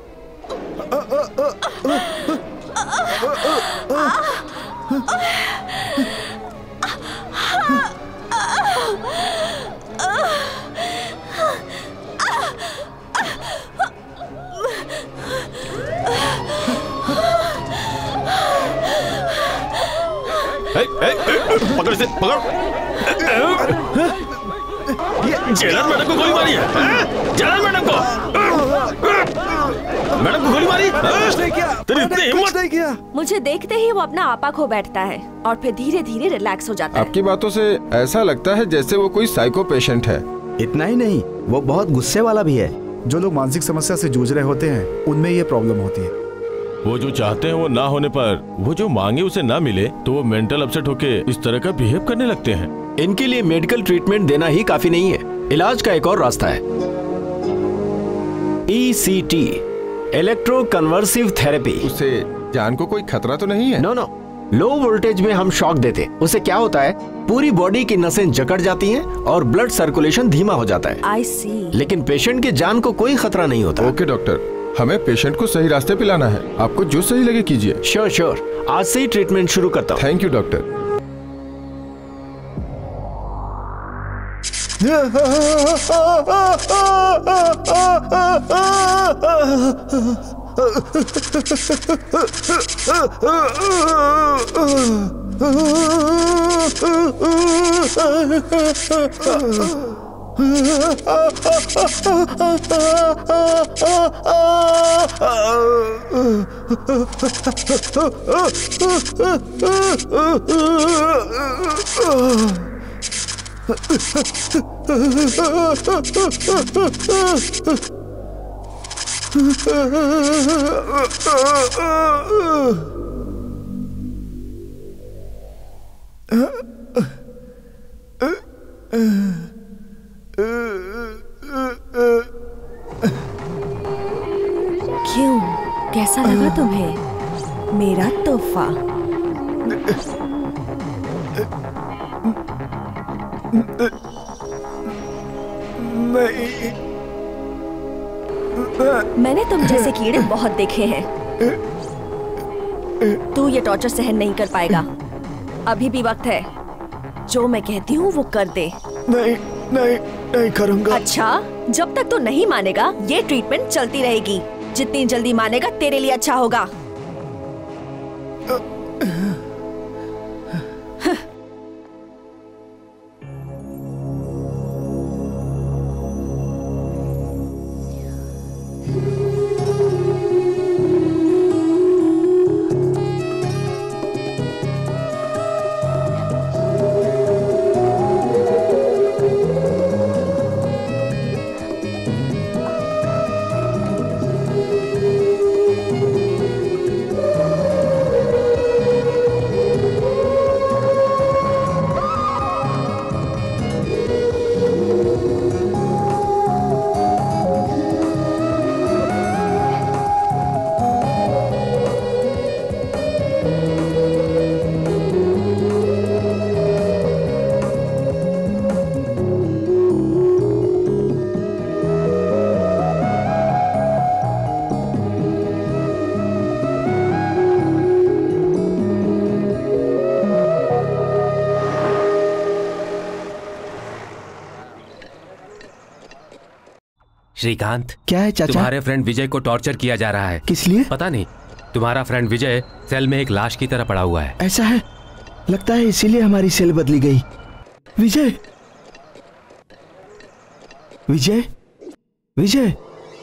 पकड़ से पकड़। जेलर मैडम को गोली मारी है। जेलर मैडम को मैडम को गोली मारी। कुछ नहीं किया, तेरी कुछ नहीं किया। मुझे देखते ही वो अपना आपा खो बैठता है और फिर धीरे धीरे रिलैक्स हो जाता है। आपकी बातों से ऐसा लगता है जैसे वो कोई साइको पेशेंट है। इतना ही नहीं, वो बहुत गुस्से वाला भी है। जो लोग मानसिक समस्या से जूझ रहे होते हैं उनमें ये प्रॉब्लम होती है। वो जो चाहते हैं वो ना होने पर, वो जो मांगे उसे ना मिले तो वो मेंटल अपसेट होके इस तरह का बिहेव करने लगते हैं। इनके लिए मेडिकल ट्रीटमेंट देना ही काफी नहीं है। इलाज का एक और रास्ता है, E C T, electro convulsive therapy. उससे जान को कोई खतरा तो नहीं है? नो नो, लो वोल्टेज में हम शॉक देते, उससे क्या होता है, पूरी बॉडी की नसें जकड़ जाती हैं और ब्लड सर्कुलेशन धीमा हो जाता है। आई सी। लेकिन पेशेंट की जान को कोई खतरा नहीं होता। ओके डॉक्टर, हमें पेशेंट को सही रास्ते पे लाना है। आपको जो सही लगे कीजिए। श्योर श्योर, आज से ही ट्रीटमेंट शुरू करता हूँ। Thank you doctor. क्यों, कैसा लगा तुम्हें मेरा तोहफा? नहीं, मैंने तुम जैसे कीड़े बहुत देखे हैं। तू ये टॉर्चर सहन नहीं कर पाएगा। अभी भी वक्त है। जो मैं कहती हूँ वो कर दे। नहीं नहीं नहीं करूँगा। अच्छा, जब तक तू नहीं मानेगा ये ट्रीटमेंट चलती रहेगी। जितनी जल्दी मानेगा तेरे लिए अच्छा होगा। श्रीकांत, क्या है चाचा? तुम्हारे फ्रेंड विजय को टॉर्चर किया जा रहा है। किस लिए? पता नहीं। तुम्हारा फ्रेंड विजय सेल में एक लाश की तरह पड़ा हुआ है। ऐसा है? लगता है इसीलिए हमारी सेल बदली गई। विजय, विजय, विजय।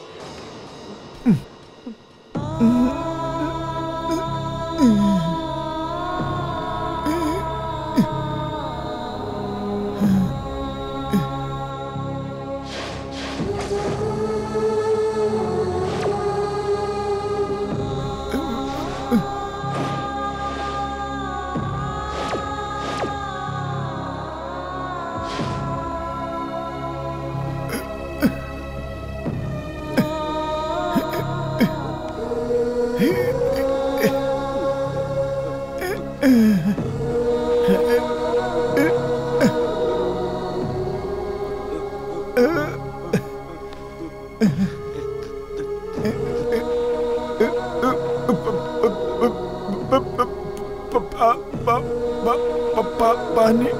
पानी,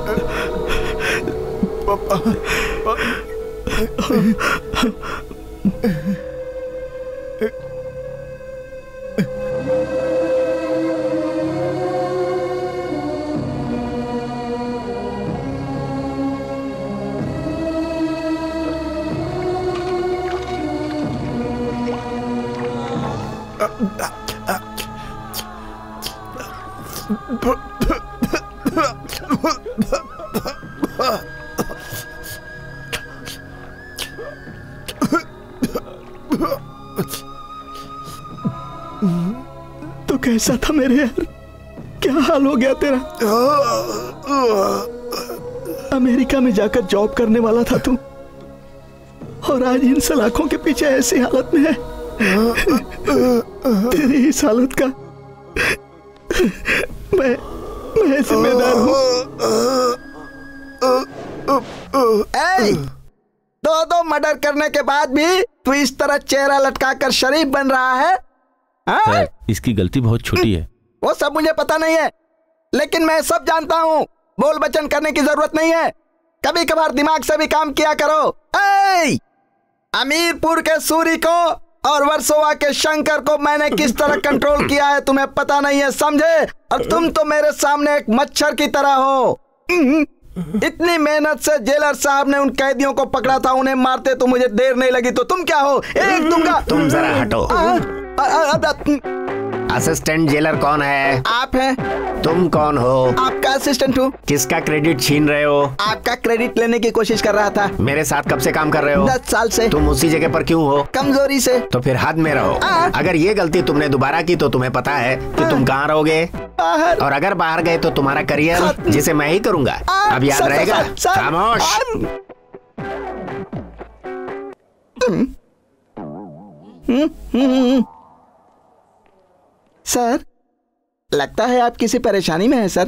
तो कैसा था मेरे यार? क्या हाल हो गया तेरा? अमेरिका में जाकर जॉब करने वाला था तू, और आज इन सलाखों के पीछे ऐसी हालत में है। तेरी इस हालत का मैं मैं जिम्मेदार हूँ। दो दो मर्डर करने के बाद भी तू इस तरह चेहरा लटकाकर शरीफ बन रहा है? सर, इसकी गलती बहुत छोटी है। वो सब मुझे पता नहीं है, लेकिन मैं सब जानता हूँ। बोल बचन करने की जरूरत नहीं है। कभी कभार दिमाग से भी काम किया करो। ए! अमीरपुर के सूरी को और वर्सोवा के शंकर को मैंने किस तरह कंट्रोल किया है तुम्हें पता नहीं है, समझे? और तुम तो मेरे सामने एक मच्छर की तरह हो। इतनी मेहनत से जेलर साहब ने उन कैदियों को पकड़ा था, उन्हें मारते तो मुझे देर नहीं लगी, तो तुम क्या हो? एक दूंगा। तुम जरा हटो। असिस्टेंट जेलर कौन है? आप हैं। तुम कौन हो? आपका असिस्टेंट हूँ। किसका क्रेडिट छीन रहे हो? आपका क्रेडिट लेने की कोशिश कर रहा था। मेरे साथ कब से काम कर रहे हो? दस साल से। तुम उसी जगह पर क्यों हो? कमजोरी से। तो फिर हद में रहो। अगर ये गलती तुमने दोबारा की तो तुम्हें पता है कि तुम कहाँ रहोगे। बाहर। और अगर बाहर गए तो तुम्हारा करियर जिसे मैं ही करूँगा। अब याद सर, रहेगा? सर, सर, खामोश। हम्म, हम्म। सर, लगता है आप किसी परेशानी में हैं सर।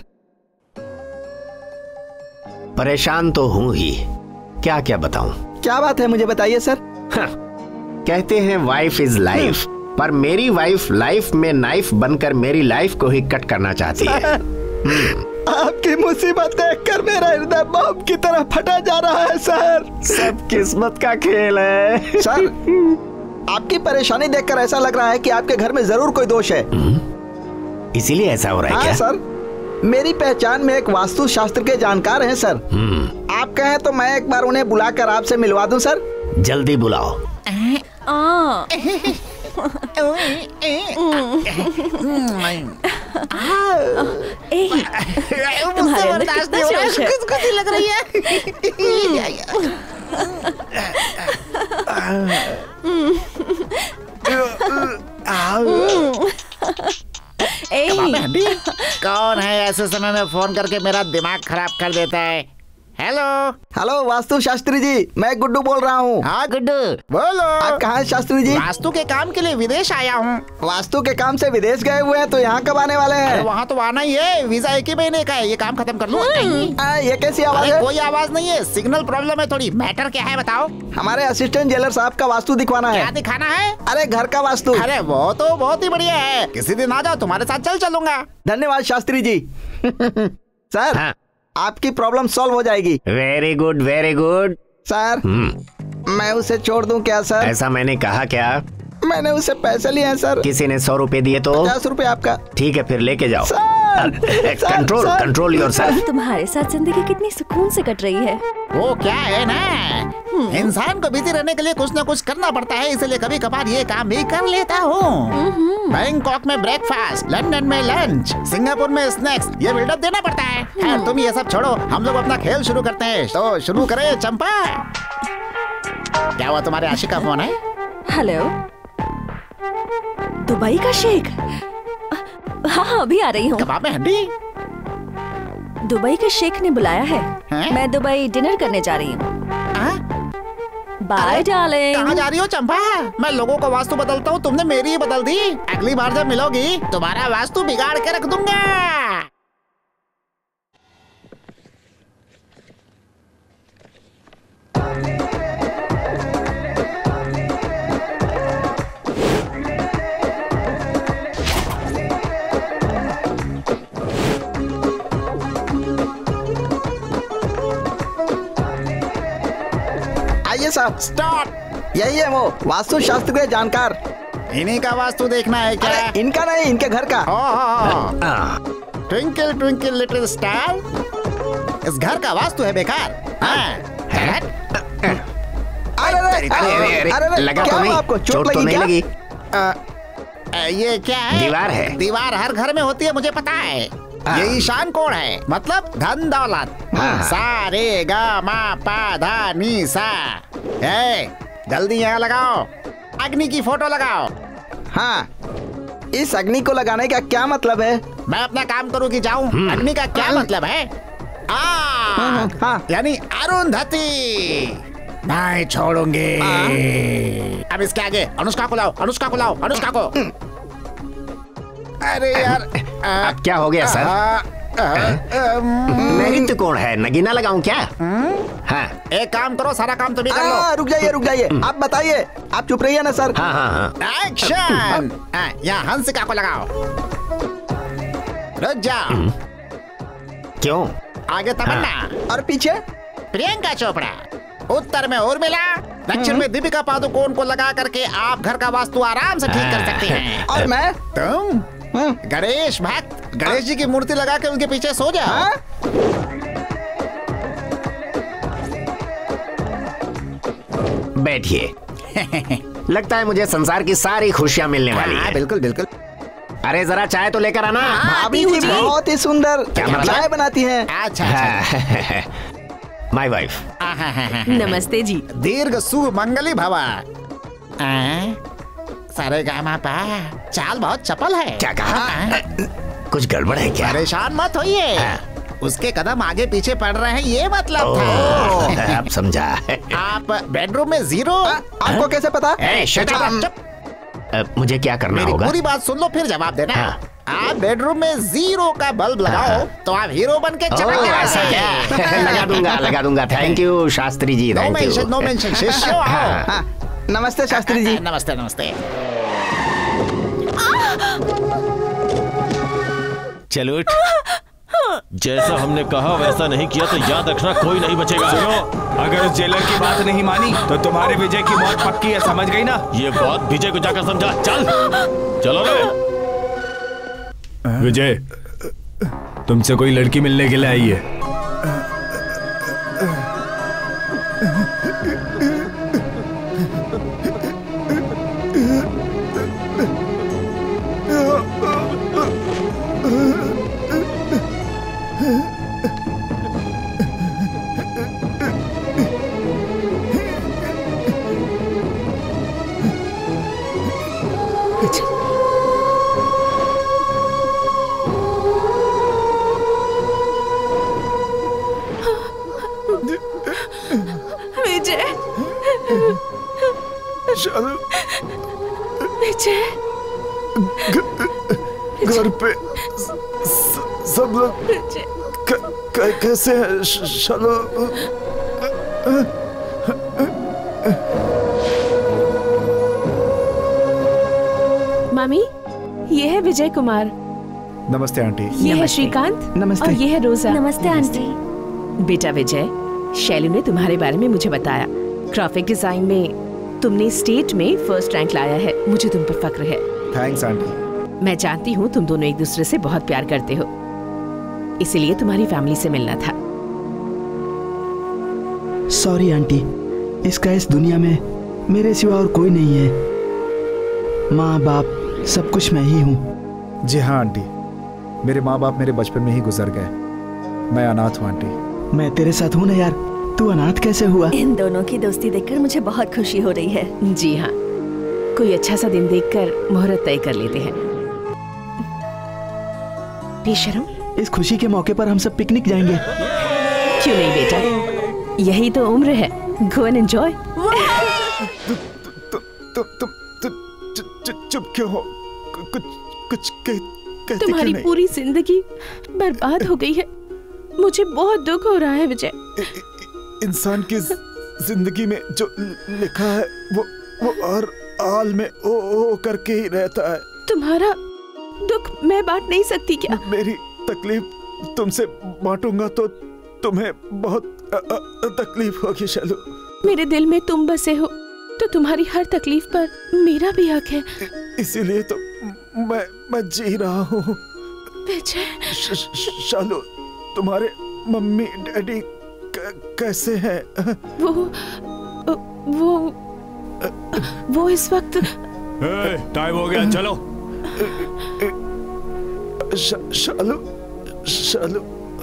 परेशान तो हूँ ही, क्या क्या बताऊं? क्या बात है मुझे बताइए सर। कहते हैं वाइफ इज लाइफ, पर मेरी वाइफ लाइफ में नाइफ बनकर मेरी लाइफ को ही कट करना चाहती है। आपकी मुसीबत देखकर मेरा हृदय बम की तरह फटा जा रहा है सर। सब किस्मत का खेल है सर। आपकी परेशानी देखकर ऐसा लग रहा है कि आपके घर में जरूर कोई दोष है। इसीलिए ऐसा हो रहा है। हाँ, क्या सर, मेरी पहचान में एक वास्तु शास्त्र के जानकार हैं सर। आप कहें तो मैं एक बार उन्हें बुलाकर आपसे मिलवा दूं सर। जल्दी बुलाओ। तुम्हारे अंदर कितना जोश है? खुशी लग रही है। कौन है ऐसे समय में फोन करके मेरा दिमाग खराब कर देता है? हेलो हेलो वास्तु शास्त्री जी, मैं गुड्डू बोल रहा हूँ। हाँ गुड्डू बोलो। आप कहाँ हैं शास्त्री जी? वास्तु के काम के लिए विदेश आया हूँ। वास्तु के काम से विदेश गए हुए हैं तो यहाँ कब आने वाले हैं? वहाँ तो आना ही है, वीजा एक ही महीने का है, ये काम खत्म कर लो। ये कैसी आवाज है? कोई आवाज नहीं है, सिग्नल प्रॉब्लम है थोड़ी। मैटर क्या है बताओ? हमारे असिस्टेंट जेलर साहब का वास्तु दिखवाना है। क्या दिखाना है? अरे घर का वास्तु। अरे वो तो बहुत ही बढ़िया है, किसी दिन आ जाओ, तुम्हारे साथ चल चलूंगा। धन्यवाद शास्त्री जी। सर हाँ। आपकी प्रॉब्लम सॉल्व हो जाएगी। Very good very good. Sir मैं उसे छोड़ दूं क्या सर? ऐसा मैंने कहा क्या? मैंने उसे पैसे लिए हैं सर। किसी ने सौ रुपए दिए तो? पचास रुपए आपका। ठीक है फिर लेके जाओ। Control control yourself. तुम्हारे साथ जिंदगी कितनी सुकून से कट रही है। वो क्या है ना, इंसान को बिजी रहने के लिए कुछ ना कुछ करना पड़ता है, इसलिए कभी कभार ये काम भी कर लेता हूँ। बैंकॉक में ब्रेकफास्ट, लंदन में लंच, सिंगापुर में स्नैक्स, ये बिल्डअप देना पड़ता है। हाँ, तुम ये सब छोड़ो, हम लोग अपना खेल शुरू करते हैं। तो शुरू करें चंपा। क्या हुआ, तुम्हारे आशिक का फोन है? हेलो, दुबई का शेख। हाँ हाँ अभी आ रही हूँ। कबाब में हड्डी। दुबई के शेख ने बुलाया है, है? मैं दुबई डिनर करने जा रही हूँ। Bye darling. कहाँ जा रही हो चंपा? मैं लोगों को वास्तु बदलता हूँ, तुमने मेरी ही बदल दी। अगली बार जब मिलोगी तुम्हारा वास्तु बिगाड़ के रख दूंगा। आइए साहब। स्टॉप। यही है वो वास्तु शास्त्र के जानकार। इन्हीं का वास्तु देखना है क्या? अरे इनका नहीं, इनके घर का। ट्विंकल ट्विंकल लिटिल स्टार, इस घर का वास्तु है बेकार। अरे अरे अरे लगा तो नहीं? आपको चोट तो नहीं लगी? ये क्या है? दीवार है। दीवार हर घर में होती है, मुझे पता है। ये ईशान कोण है, मतलब धन दौलत। सा रे गा मा पा धा नी सा। ए, जल्दी यहाँ लगाओ, अग्नि की फोटो लगाओ। हाँ, इस अग्नि को लगाने का क्या मतलब है? मैं अपना काम करूँ कि जाऊँ? अग्नि का क्या मतलब है? आ, यानी अरुंधति। नहीं छोड़ूंगी। अब इसके आगे अनुष्का को लाओ, अनुष्का को लाओ, अनुष्का को। अरे यार, अब क्या हो गया सर? नृत्य कौन है, नगीना लगाऊं क्या? हाँ। एक काम करो, सारा काम तुम ही कर लो। रुक जाइए रुक जाइए, आप बताइए, आप चुप रहिए ना सर। हाँ हाँ हाँ। एक्शन। यहाँ हंसिका को लगाओ। रुक जाओ। क्यों? आगे तमन्ना। और पीछे प्रियंका चोपड़ा। उत्तर में उर्मिला, दक्षिण में दीपिका पादुकोण को लगा करके आप घर का वास्तु आराम से ठीक कर सकते हैं। और मैं तुम गणेश भक्त, गणेश जी की मूर्ति लगा के उनके पीछे सो जाओ। बैठिए। लगता है मुझे संसार की सारी खुशियां मिलने वाली हैं। बिल्कुल बिल्कुल। अरे जरा चाय तो लेकर आना। भाभी जी बहुत ही सुंदर चाय बनाती हैं। अच्छा माय वाइफ। नमस्ते जी। दीर्घ सुमंगली भवा। सारे गामा पा चाल बहुत चपल है। क्या कहा? कुछ गड़बड़ है क्या? परेशान मत होइए, उसके कदम आगे पीछे पड़ रहे हैं ये मतलब था। अब समझा। आप बेडरूम में जीरो। आपको कैसे पता? ए, shut up। अब मुझे क्या करना मेरी होगा? पूरी बात सुन लो फिर जवाब देना। हाँ। आप बेडरूम में जीरो का बल्ब लगाओ तो आप हीरो बन के चमक ओह, ऐसा क्या? लगा दूंगा लगा दूंगा। Thank you Shastri ji. No thank you. Mention no mention. शिष्य आओ। नमस्ते शास्त्री जी। नमस्ते नमस्ते। चलो जैसा हमने कहा वैसा नहीं किया तो याद रखना कोई नहीं बचेगा। सुनो, अगर उस जेलर की बात नहीं मानी तो तुम्हारे विजय की मौत पक्की है, समझ गई ना? ये बात विजय को जाकर समझा। चल चलो रे। विजय, तुमसे कोई लड़की मिलने के लिए आई है। विजय, शालू, विजय, घर पे स- सब लोग क- क- कैसे हैं श- शालू? मामी, ये है विजय कुमार। नमस्ते आंटी। ये है श्रीकांत। नमस्ते। और ये है रोजा। नमस्ते आंटी। बेटा विजय, शैलू ने तुम्हारे बारे में मुझे बताया। ग्राफिक डिजाइन में तुमने स्टेट में फर्स्ट रैंक लाया है। मुझे तुम पर फक्र है। Thanks aunty. मैं जानती हूँ तुम दोनों एक दूसरे से बहुत प्यार करते हो, इसीलिए तुम्हारी फैमिली से मिलना था। सॉरी आंटी, इसका इस दुनिया में मेरे सिवा और कोई नहीं है। माँ बाप सब कुछ मैं ही हूँ। जी हाँ आंटी, मेरे माँ बाप मेरे बचपन में ही गुजर गए। मैं अनाथ हूँ आंटी। मैं तेरे साथ हूँ ना यार, तू अनाथ कैसे हुआ? इन दोनों की दोस्ती देखकर मुझे बहुत खुशी हो रही है। जी हाँ, कोई अच्छा सा दिन देखकर मुहूर्त तय कर लेते हैं। बेशरम, इस खुशी के मौके पर हम सब पिकनिक जाएंगे। क्यों नहीं बेटा, यही तो उम्र है। Go and enjoy. चुप क्यों हो? कुछ कुछ कहते तुम्हारी क्यों पूरी जिंदगी बर्बाद हो गई है। मुझे बहुत दुख हो रहा है विजय। इंसान की जिंदगी में जो लिखा है वो वो हर हाल में ओ ओ करके ही रहता है। तुम्हारा दुख मैं बांट नहीं सकती क्या? मेरी तकलीफ तुमसे बांटूंगा तो तुम्हें बहुत अ, अ, तकलीफ होगी शैलू। मेरे दिल में तुम बसे हो तो तुम्हारी हर तकलीफ पर मेरा भी हक है। इसीलिए तो मैं मैं जी रहा हूँ। विजय, शालू, तुम्हारे मम्मी डैडी कैसे हैं? वो वो वो इस वक्त टाइम हो गया, चलो। श, शालू शालू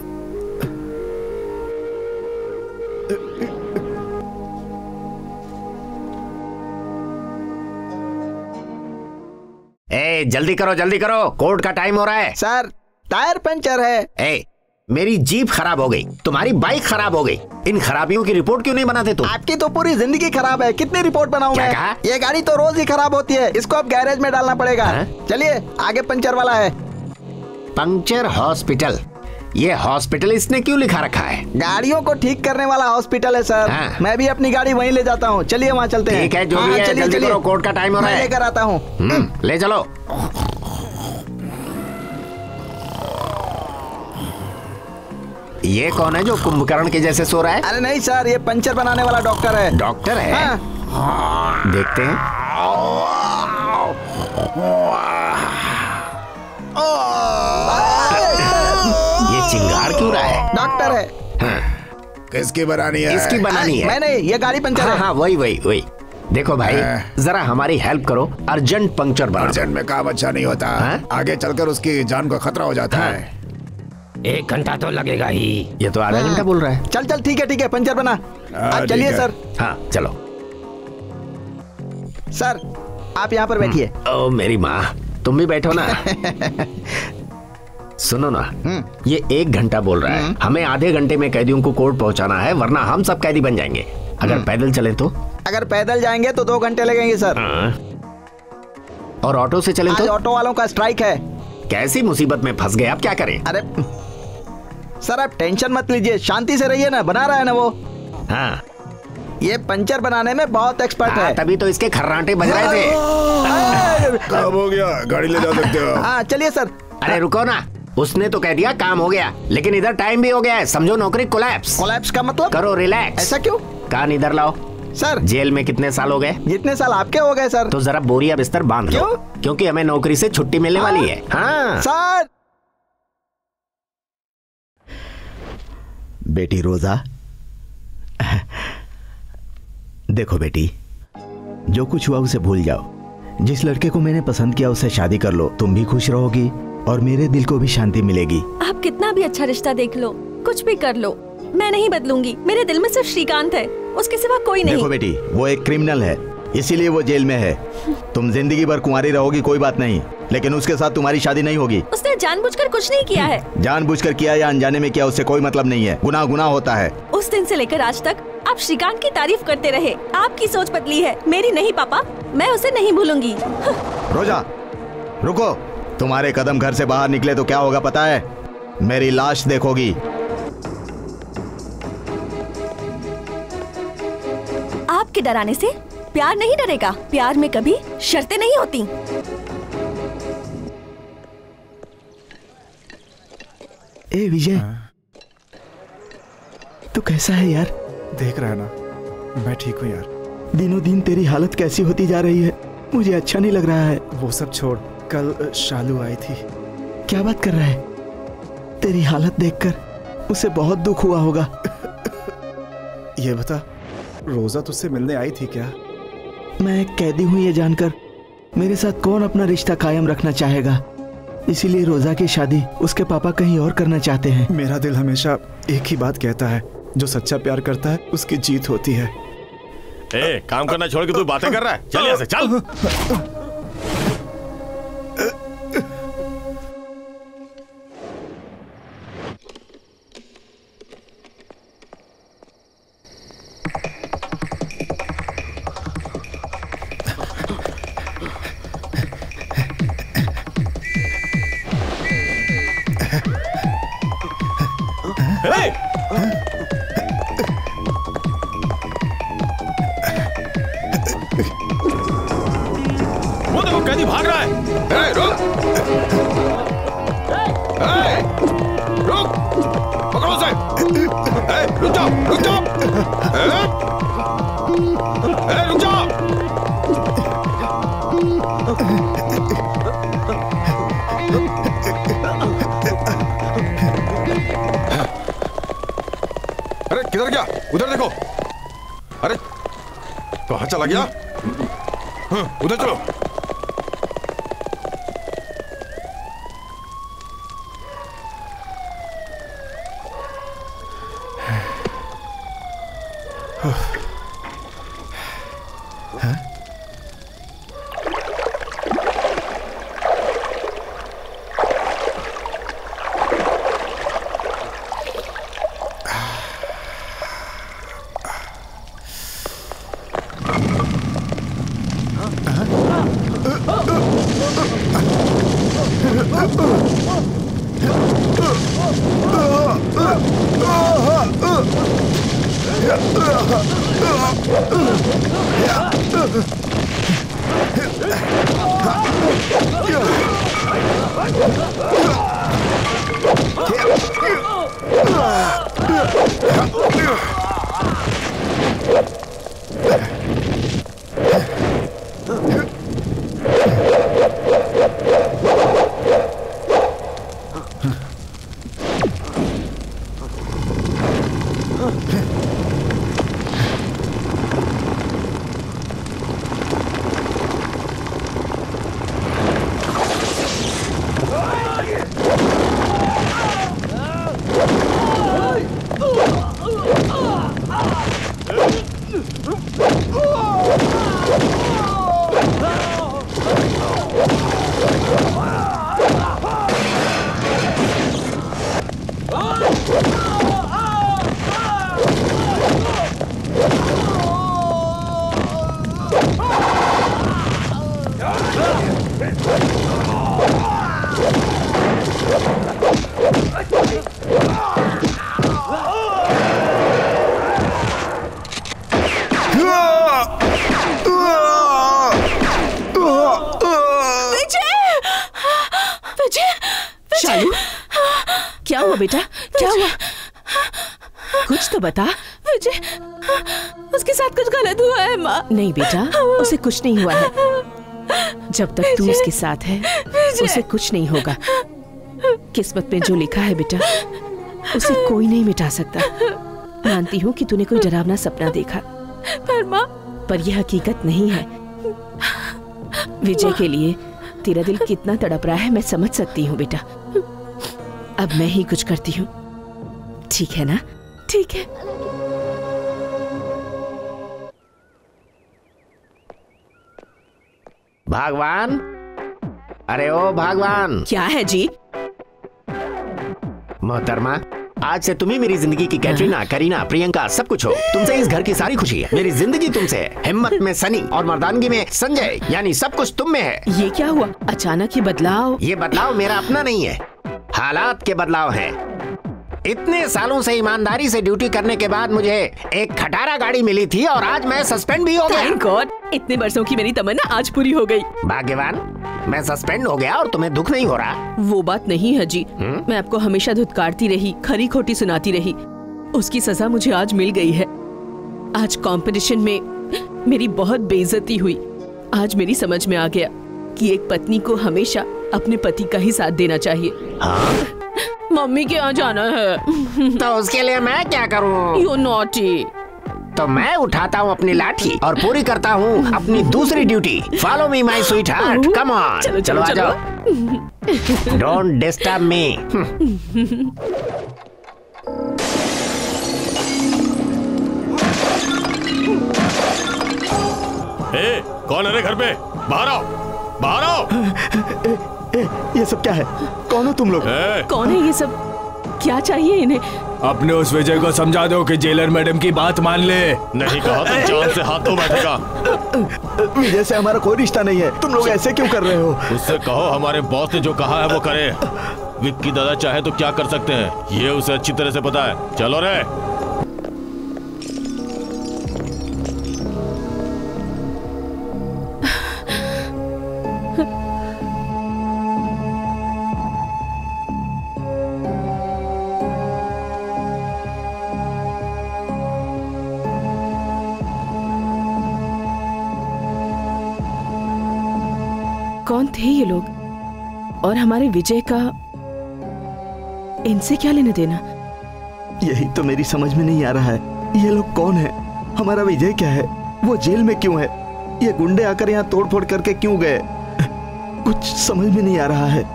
ए, जल्दी करो जल्दी करो, कोर्ट का टाइम हो रहा है। सर, टायर पंचर है। ए, मेरी जीप खराब हो गई, तुम्हारी बाइक खराब हो गई। इन खराबियों की रिपोर्ट क्यों नहीं बनाते तुम? आपकी तो पूरी जिंदगी खराब है, कितनी रिपोर्ट बनाऊं क्या मैं? कहा? ये गाड़ी तो रोज ही खराब होती है, इसको अब गैरेज में डालना पड़ेगा। चलिए, आगे पंचर वाला है। पंक्चर हॉस्पिटल, ये हॉस्पिटल इसने क्यों लिखा रखा है? गाड़ियों को ठीक करने वाला हॉस्पिटल है सर। हाँ। मैं भी अपनी गाड़ी वहीं ले जाता हूँ। चलिए वहाँ चलते हैं। ठीक है, जो हाँ, भी है चलिए, जल्दी चलिए। करो, कोर्ट का टाइम हो रहा मैं है। लेकर आता हूँ। हम्म, ले चलो। ये कौन है जो कुंभकर्ण के जैसे सो रहा है? अरे नहीं सर, ये पंचर बनाने वाला डॉक्टर है। डॉक्टर है? हाँ। देखते हैं। ये चिंगार क्यों रहा है? डॉक्टर है। हाँ। किसकी बनानी है? इसकी बनानी है। मैंने, ये गाड़ी पंचर हाँ, है। हाँ वही वही वही। देखो भाई, जरा हमारी हेल्प करो, अर्जेंट पंक्चर बना। अर्जेंट में काम अच्छा नहीं होता। हाँ? आगे चलकर उसकी जान को खतरा हो जाता हाँ। है। एक घंटा तो लगेगा ही। ये तो आधा घंटा बोल रहा है। चल चल ठीक है ठीक है, पंचर बना। आप चलिए सर। हाँ चलो। सर आप यहाँ पर बैठिए। ओ मेरी माँ, तुम भी बैठो ना। सुनो ना, ये एक घंटा बोल रहा है, हमें आधे घंटे में कैदियों को कोर्ट पहुंचाना है, वरना हम सब कैदी बन जाएंगे। अगर पैदल चले तो? अगर पैदल जाएंगे तो दो घंटे लगेंगे सर। और ऑटो से चले तो? ऑटो वालों का स्ट्राइक है। कैसी मुसीबत में फंस गए, अब क्या करें? अरे सर आप टेंशन मत लीजिए, शांति से रहिए ना, बना रहा है ना वो। हाँ ये पंचर बनाने में बहुत एक्सपर्ट है। तभी तो इसके खर्राटे बज रहे थे। काम हो गया, गाड़ी ले जा सकते हो। हाँ चलिए सर। अरे रुको ना, उसने तो कह दिया काम हो गया, लेकिन इधर टाइम भी हो गया है, समझो नौकरी कोलैप्स। कोलैप्स का मतलब? करो रिलैक्स। ऐसा क्यों? कान इधर लाओ। सर जेल में कितने साल हो गए? जितने साल आपके हो गए सर। तो जरा बोरिया बिस्तर बांध लो, क्योंकि हमें नौकरी से छुट्टी मिलने वाली है। हाँ सर। बेटी रोजा, देखो बेटी, जो कुछ हुआ उसे भूल जाओ। जिस लड़के को मैंने पसंद किया उससे शादी कर लो, तुम भी खुश रहोगी और मेरे दिल को भी शांति मिलेगी। आप कितना भी अच्छा रिश्ता देख लो, कुछ भी कर लो, मैं नहीं बदलूंगी। मेरे दिल में सिर्फ श्रीकांत है, उसके सिवा कोई नहीं। देखो बेटी, वो एक क्रिमिनल है, इसीलिए वो जेल में है। तुम जिंदगी भर कुंवारी रहोगी कोई बात नहीं, लेकिन उसके साथ तुम्हारी शादी नहीं होगी। उसने जानबूझकर कुछ नहीं किया है। जानबूझकर किया या अनजाने में किया, उससे कोई मतलब नहीं है। गुनाह गुनाह होता है। उस दिन से लेकर आज तक आप श्रीकांत की तारीफ करते रहे। आपकी सोच बदली है, मेरी नहीं पापा। मैं उसे नहीं भूलूंगी। रोजा रुको, तुम्हारे कदम घर से बाहर निकले तो क्या होगा पता है? मेरी लाश देखोगी। आपके डराने से प्यार नहीं डरेगा। प्यार में कभी शर्तें नहीं होती। ए विजय, तू कैसा है यार? देख रहा है ना, मैं ठीक हूँ यार। दिनों दिन तेरी हालत कैसी होती जा रही है, मुझे अच्छा नहीं लग रहा है। वो सब छोड़, कल शालू आई थी। क्या बात कर रहा है? तेरी हालत देखकर उसे बहुत दुख हुआ होगा। ये बता, रोजा तुझसे मिलने आई थी क्या? मैं एक कैदी हूँ ये जानकर मेरे साथ कौन अपना रिश्ता कायम रखना चाहेगा, इसीलिए रोजा की शादी उसके पापा कहीं और करना चाहते हैं। मेरा दिल हमेशा एक ही बात कहता है, जो सच्चा प्यार करता है उसकी जीत होती है। ए, काम करना छोड़ के तू बातें कर रहा है, चल यहाँ से चल। वो देखो कैदी भाग रहा है। ए, रुक। ए, रुक। पकड़ो उसे। ए, रुक जाओ, रुक जाओ। ए, ए, रुक जाओ। अरे किधर गया? उधर देखो। अरे कहाँ चला गया? हाँ, उधर चलो। हाँ? हुआ बेटा, क्या हुआ? कुछ तो बता। विजय, उसके साथ कुछ गलत हुआ है माँ। नहीं बेटा, उसे कुछ नहीं हुआ है। जब तक तू उसके साथ है उसे कुछ नहीं होगा। किस्मत में जो लिखा है बेटा उसे कोई नहीं मिटा सकता। मानती हूँ कि तूने कोई डरावना सपना देखा, पर माँ, पर यह हकीकत नहीं है। विजय के लिए तेरा दिल कितना तड़प रहा है मैं समझ सकती हूँ बेटा। अब मैं ही कुछ करती हूँ, ठीक है ना? ठीक है। भगवान, अरे ओ भगवान। क्या है जी? मोहतरमा, आज से तुम ही मेरी जिंदगी की कैटरीना, करीना, प्रियंका सब कुछ हो। तुमसे इस घर की सारी खुशी है। मेरी जिंदगी तुमसे है। हिम्मत में सनी और मर्दानगी में संजय, यानी सब कुछ तुम में है। ये क्या हुआ? अचानक ये बदलाव? ये बदलाव मेरा अपना नहीं है, हालात के बदलाव है। इतने सालों से ईमानदारी से ड्यूटी करने के बाद मुझे एक खटारा गाड़ी मिली थी और आज मैं सस्पेंड भी हो गया। थैंक गॉड, इतने वर्षों की मेरी तमन्ना आज पूरी हो गई। भाग्यवान, मैं सस्पेंड हो गया और तुम्हें दुख नहीं हो रहा? वो बात नहीं है जी। हुँ? मैं आपको हमेशा धुतकारती रही, खरी खोटी सुनाती रही। उसकी सजा मुझे आज मिल गई है। आज कंपटीशन में मेरी बहुत बेइज्जती हुई। आज मेरी समझ में आ गया कि एक पत्नी को हमेशा अपने पति का ही साथ देना चाहिए। हाँ? मम्मी के यहाँ जाना है। तो उसके लिए मैं क्या करूँ? You naughty. तो मैं उठाता हूँ अपनी लाठी और पूरी करता हूँ अपनी दूसरी duty. Follow me my sweetheart, come on. चलो चलो, आ जाओ। Don't disturb me. ए, कौन है रे घर पे? बाहर आओ, बाहर आओ। ए, ए, ये सब क्या है? कौन हो तुम लोग? कौन है ये सब? क्या चाहिए इन्हें? अपने उस विजय को समझा दो कि जेलर मैडम की बात मान ले। नहीं कहा तो जान से हाथ धो बैठेगा। विजय से हमारा कोई रिश्ता नहीं है। तुम लोग ऐसे क्यों कर रहे हो? उससे कहो हमारे बॉस ने जो कहा है वो करे। विक्की दादा चाहे तो क्या कर सकते हैं, ये उसे अच्छी तरह से पता है। चलो रे। कौन थे ये लोग और हमारे विजय का इनसे क्या लेना देना? यही तो मेरी समझ में नहीं आ रहा है। ये लोग कौन है? हमारा विजय क्या है? वो जेल में क्यों है? ये गुंडे आकर यहाँ तोड़ फोड़ करके क्यों गए? कुछ समझ में नहीं आ रहा है।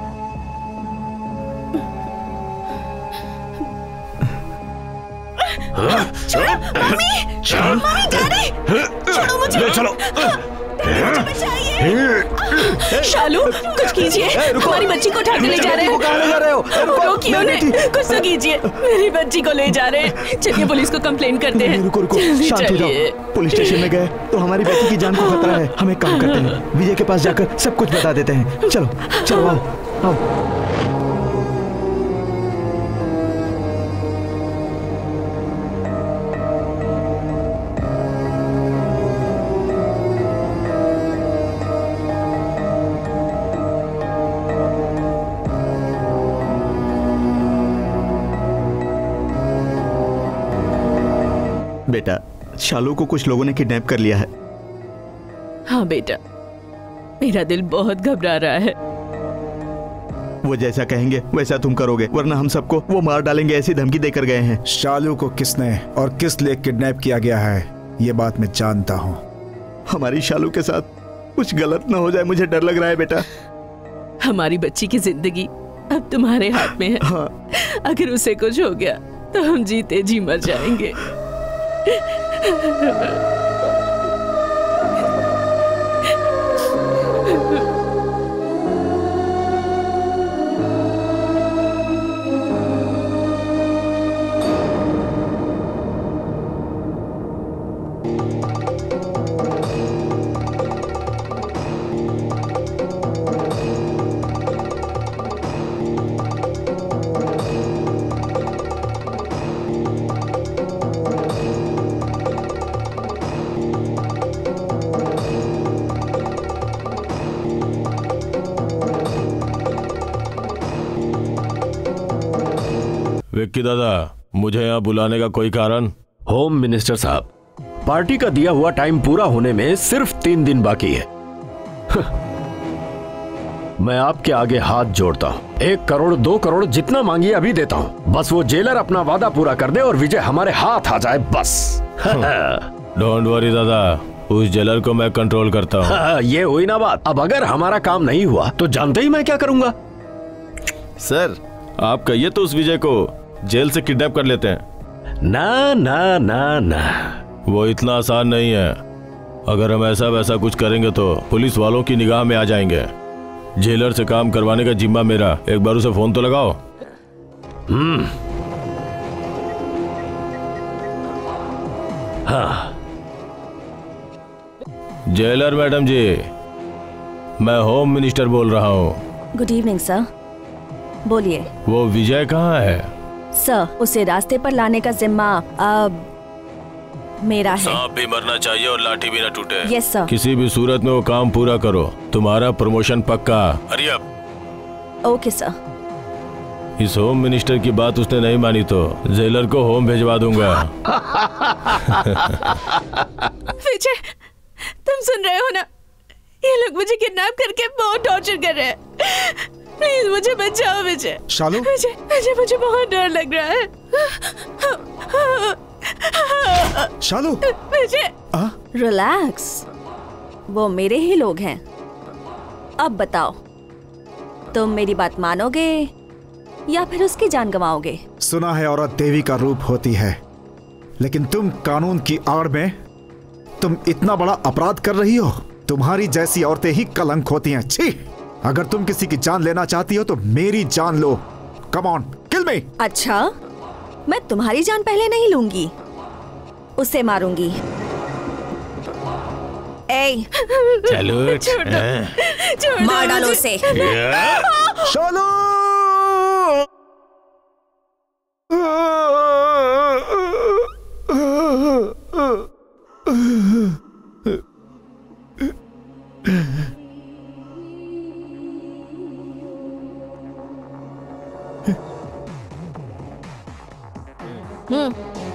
मम्मी, मम्मी जा रही। छोड़ो मुझे। चलो। शालू, कुछ कीजिए। हमारी बच्ची को उठाकर ले जा रहे हैं। कहाँ ले जा रहे हो? रोकिए उन्हें, कुछ तो कीजिए। मेरी बच्ची को ले जा रहे हैं। चलिए पुलिस को कंप्लेन करते हैं। रुको रुको, शांत हो जाओ। पुलिस स्टेशन में गए तो हमारी बेटी की जान को खतरा है। हम एक काम करते हैं, विजय के पास जाकर सब कुछ बता देते हैं। चलो चलो, आओ आओ। बेटा, शालू को कुछ लोगों ने किडनैप कर लिया है। हाँ बेटा, मेरा दिल बहुत घबरा रहा है। वो जैसा कहेंगे वैसा तुम करोगे, वरना हम सबको वो मार डालेंगे, ऐसी धमकी देकर गए हैं। शालू को किसने और किस लिए किडनैप किया गया है ये बात मैं जानता हूँ। हमारी शालू के साथ कुछ गलत ना हो जाए, मुझे डर लग रहा है बेटा। हमारी बच्ची की जिंदगी अब तुम्हारे हाथ में है। हाँ। अगर उसे कुछ हो गया तो हम जीते जी मर जाएंगे। विक्की दादा, मुझे यहाँ बुलाने का कोई कारण? होम मिनिस्टर साहब, पार्टी का दिया हुआ टाइम पूरा होने में सिर्फ तीन दिन बाकी है। मैं आपके आगे हाथ जोड़ता हूँ, एक करोड़ दो करोड़ जितना मांगिए अभी देता हूँ। बस वो जेलर अपना वादा पूरा कर दे और विजय हमारे हाथ आ जाए बस। डोंट वरी दादा, उस जेलर को मैं कंट्रोल करता हूँ। ये हुई ना बात। अब अगर हमारा काम नहीं हुआ तो जानते ही मैं क्या करूंगा। सर, आप कहिए तो उस विजय को जेल से किडनैप कर लेते हैं। ना ना ना ना, वो इतना आसान नहीं है। अगर हम ऐसा वैसा कुछ करेंगे तो पुलिस वालों की निगाह में आ जाएंगे। जेलर से काम करवाने का जिम्मा मेरा। एक बार उसे फोन तो लगाओ। हम्म हाँ। जेलर मैडम जी, मैं होम मिनिस्टर बोल रहा हूँ। गुड इवनिंग सर, बोलिए। वो विजय कहाँ है? सर, उसे रास्ते पर लाने का जिम्मा अब मेरा है। सांप भी मरना चाहिए और लाठी भी ना टूटे। Yes sir. किसी भी सूरत में वो काम पूरा करो, तुम्हारा प्रमोशन पक्का। Hurry up. Okay sir. इस होम मिनिस्टर की बात उसने नहीं मानी तो जेलर को होम भेजवा दूंगा। विजय, तुम सुन रहे हो ना? ये लोग मुझे किडनैप करके बहुत टॉर्चर कर रहे हैं। प्लीज मुझे बचाओ विजय। शालू? विजय, विजय मुझे बहुत डर लग रहा है। शालू? विजय, रिलैक्स, वो मेरे ही लोग हैं। अब बताओ, तुम मेरी बात मानोगे या फिर उसकी जान गंवाओगे? सुना है औरत देवी का रूप होती है, लेकिन तुम कानून की आड़ में तुम इतना बड़ा अपराध कर रही हो। तुम्हारी जैसी औरतें ही कलंक होती हैं। छी! अगर तुम किसी की जान लेना चाहती हो तो मेरी जान लो। कम ऑन, किल मी। अच्छा, मैं तुम्हारी जान पहले नहीं लूंगी, उसे मारूंगी। ए, चलो छोड़, मार डालो उसे। शालू! हम्म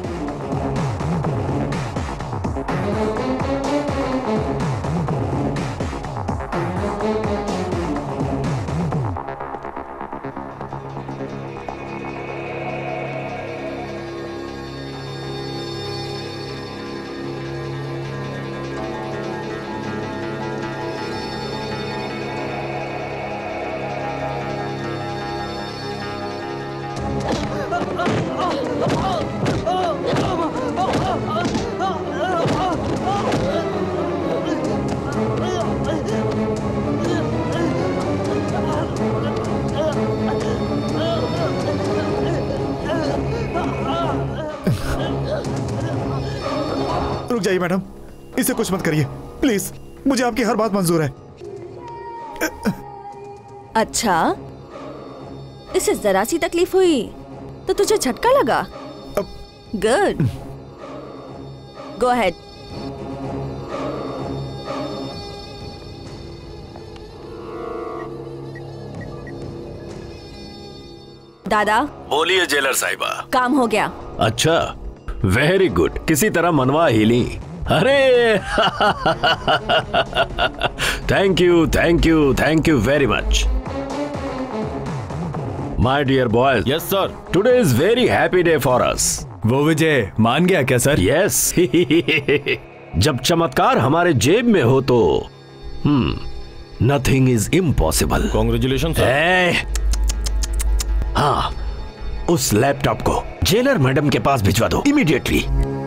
रुक जाइए मैडम, इसे कुछ मत करिए प्लीज। मुझे आपकी हर बात मंजूर है। अच्छा, इसे जरा सी तकलीफ हुई तो तुझे झटका लगा? Good, go ahead. दादा। बोलिए जेलर साहिबा। काम हो गया। अच्छा, वेरी गुड, किसी तरह मनवा ही ली। अरे thank you thank you thank you very much my dear boys. Yes sir. Today is very happy day for us. वो विजय मान गया क्या सर? यस जब चमत्कार हमारे जेब में हो तो hmm nothing is impossible. Congratulation sir. हाँ, उस लैपटॉप को जेलर मैडम के पास भिजवा दो इमीडिएटली।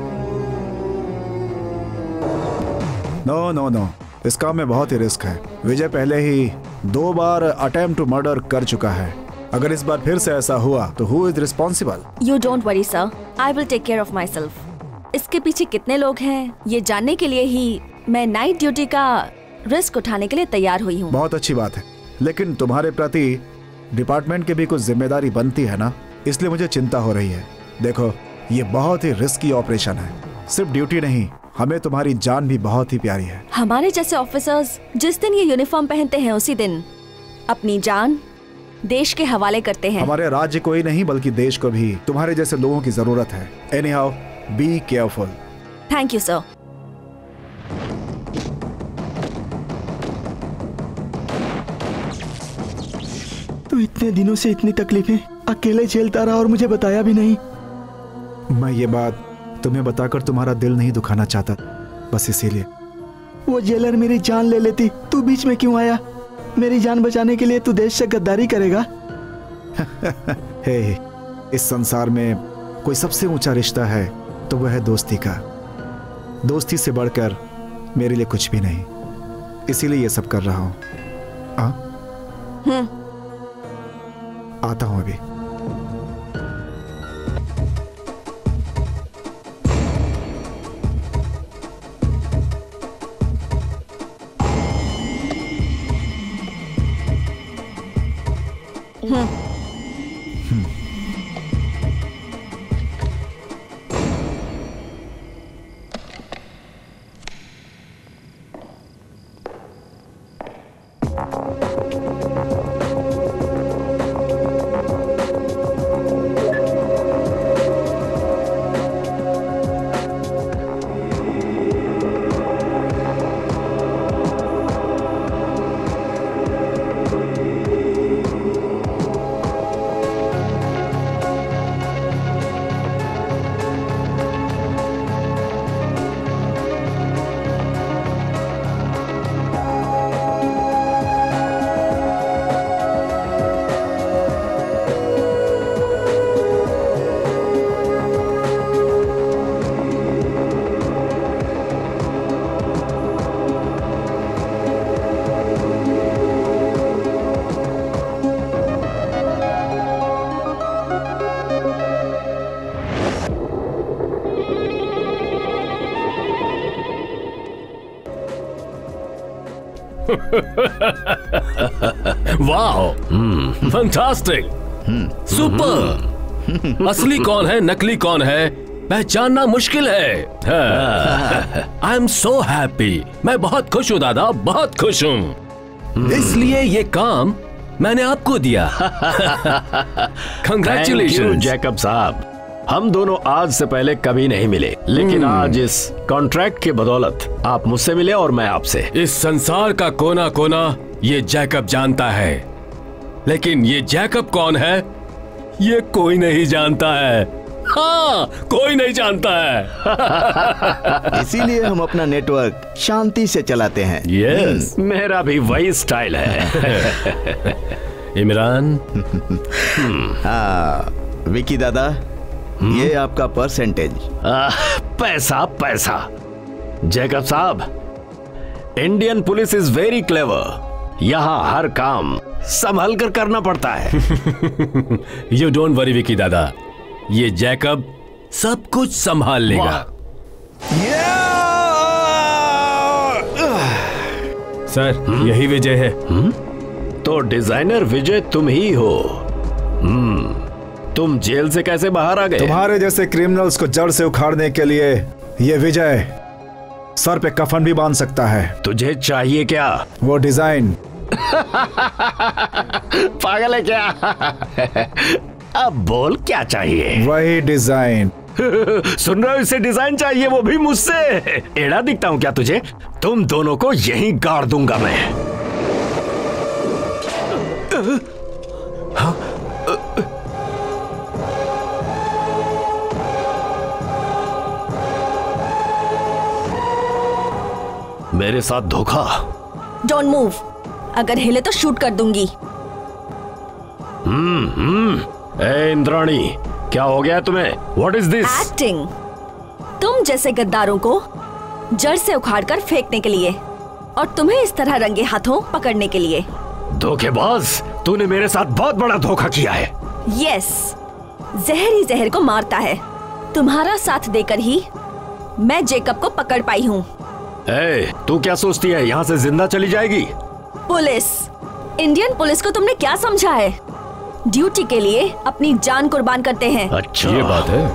नो नो नो, इस काम में बहुत ही रिस्क है। विजय पहले ही दो बार अटेम्प्ट टू मर्डर कर चुका है। अगर इस बार फिर से ऐसा हुआ तो who is responsible? You don't worry sir, I will take care of myself. इसके पीछे कितने लोग हैं ये जानने के लिए ही मैं नाइट ड्यूटी का रिस्क उठाने के लिए तैयार हुई हूँ। बहुत अच्छी बात है, लेकिन तुम्हारे प्रति डिपार्टमेंट की भी कुछ जिम्मेदारी बनती है ना, इसलिए मुझे चिंता हो रही है। देखो, ये बहुत ही रिस्की ऑपरेशन है। सिर्फ ड्यूटी नहीं, हमें तुम्हारी जान भी बहुत ही प्यारी है। हमारे जैसे ऑफिसर्स जिस दिन ये यूनिफॉर्म पहनते हैं उसी दिन अपनी जान देश के हवाले करते हैं। हमारे राज्य को ही नहीं बल्कि देश को भी तुम्हारे जैसे लोगों की जरूरत है। Anyhow be careful. Thank you sir. तू इतने दिनों से इतनी तकलीफें अकेले झेलता रहा और मुझे बताया भी नहीं। मैं ये बात तुम्हें बताकर तुम्हारा दिल नहीं दुखाना चाहता, बस इसीलिए। वो जेलर मेरी जान ले लेती, तू बीच में क्यों आया? मेरी जान बचाने के लिए तू देश से गद्दारी करेगा? हे, इस संसार में कोई सबसे ऊंचा रिश्ता है तो वह है दोस्ती का। दोस्ती से बढ़कर मेरे लिए कुछ भी नहीं, इसीलिए ये सब कर रहा हूं। हाँ? हम्म। आता हूं अभी। हम्म। वाह, फैंटास्टिक, सुपर। असली कौन है नकली कौन है पहचानना मुश्किल है। I am so happy. मैं बहुत खुश हूँ दादा, बहुत खुश हूँ। इसलिए ये काम मैंने आपको दिया। कंग्रेचुलेशन जैकब साहब। हम दोनों आज से पहले कभी नहीं मिले, लेकिन आज इस कॉन्ट्रैक्ट के बदौलत आप मुझसे मिले और मैं आपसे। इस संसार का कोना कोना ये जैकब जानता है, लेकिन ये जैकब कौन है ये कोई नहीं जानता है। हाँ, कोई नहीं जानता है। इसीलिए हम अपना नेटवर्क शांति से चलाते हैं। यस, मेरा भी वही स्टाइल है। इमरान। हाँ विकी दादा, ये आपका परसेंटेज। पैसा पैसा। जैकब साहब, Indian police is very clever. यहाँ हर काम संभल कर करना पड़ता है। यू डोंट वरी विकी दादा, ये जैकब सब कुछ संभाल लेगा। सर, यही विजय है। तो डिजाइनर विजय तुम ही हो। हम्म, तुम जेल से कैसे बाहर आ गए? तुम्हारे जैसे क्रिमिनल्स को जड़ से उखाड़ने के लिए ये विजय सर पे कफन भी बांध सकता है। तुझे चाहिए क्या? वो डिजाइन। पागल है क्या? अब बोल क्या चाहिए? वही डिजाइन। सुन रहे हो, इसे डिजाइन चाहिए, वो भी मुझसे। एड़ा दिखता हूँ क्या तुझे? तुम दोनों को यहीं गाड़ दूंगा मैं। हाँ? मेरे साथ धोखा। डोंट मूव, अगर हिले तो शूट कर दूंगी। हम्म हम्म। ए इंद्राणी, क्या हो गया तुम्हें? What is this? एक्टिंग। तुम जैसे गद्दारों को जड़ से उखाड़कर फेंकने के लिए और तुम्हें इस तरह रंगे हाथों पकड़ने के लिए। धोखेबाज, तूने मेरे साथ बहुत बड़ा धोखा किया है। यस, जहर ही जहर को मारता है। तुम्हारा साथ देकर ही मैं जेकब को पकड़ पाई हूँ। ए, तू क्या सोचती है यहाँ से जिंदा चली जाएगी? पुलिस, इंडियन पुलिस को तुमने क्या समझा है? ड्यूटी के लिए अपनी जान कुर्बान करते हैं। अच्छा, ये बात है।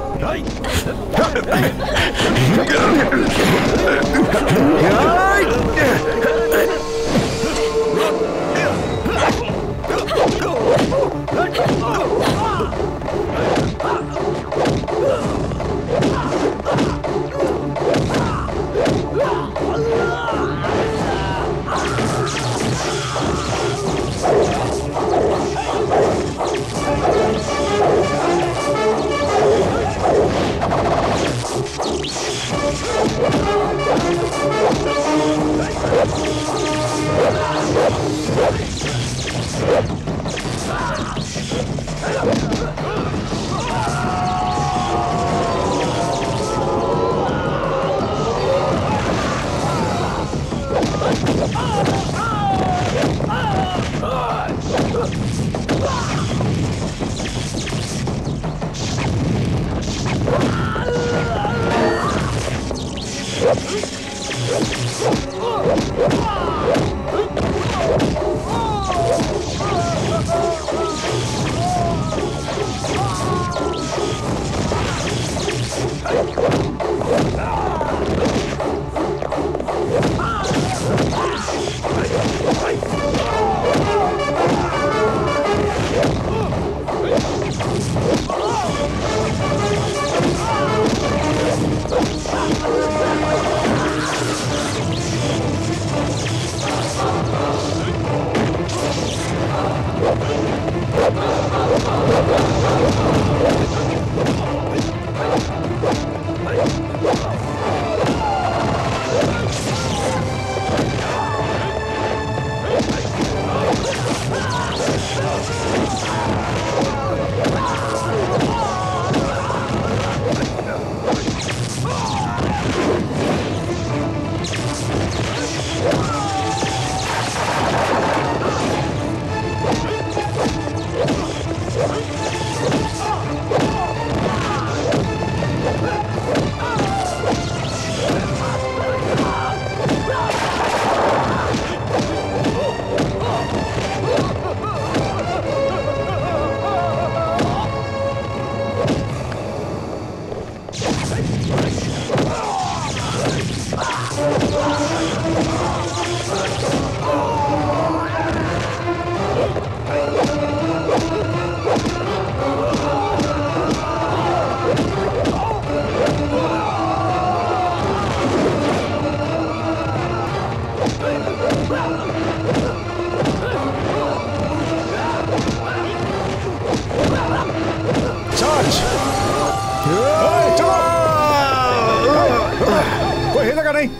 कोई हिलेगा नहीं।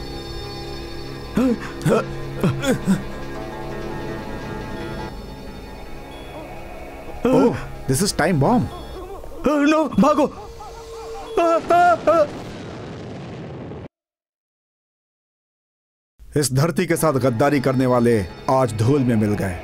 Oh, this is time bomb. No, भागो। इस धरती के साथ गद्दारी करने वाले आज धूल में मिल गए।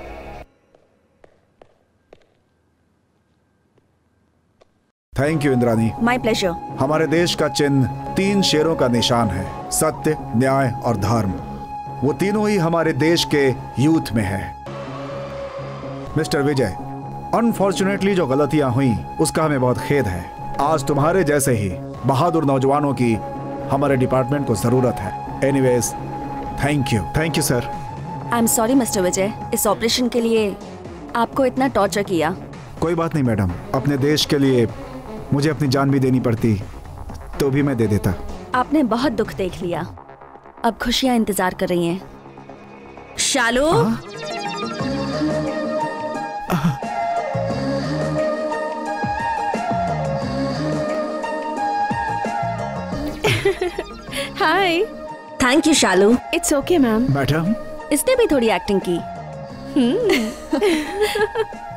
Thank you Indrani. My pleasure. हमारे देश का चिन्ह तीन शेरों का निशान है, सत्य, न्याय और धर्म। वो तीनों ही हमारे देश के यूथ में है। मिस्टर विजय, अनफॉर्चुनेटली जो गलतियां हुई उसका हमें बहुत खेद है। आज तुम्हारे जैसे ही बहादुर नौजवानों की हमारे डिपार्टमेंट को जरूरत है। Anyways, thank you. Thank you sir. I am sorry mister Vijay, इस ऑपरेशन के लिए आपको इतना टॉर्चर किया। कोई बात नहीं मैडम, अपने देश के लिए मुझे अपनी जान भी देनी पड़ती तो भी मैं दे देता। आपने बहुत दुख देख लिया, अब खुशियां इंतजार कर रही हैं। Shalu, hi. Thank you Shalu. It's okay ma'am. Madam, इसने भी थोड़ी एक्टिंग की। हम्म।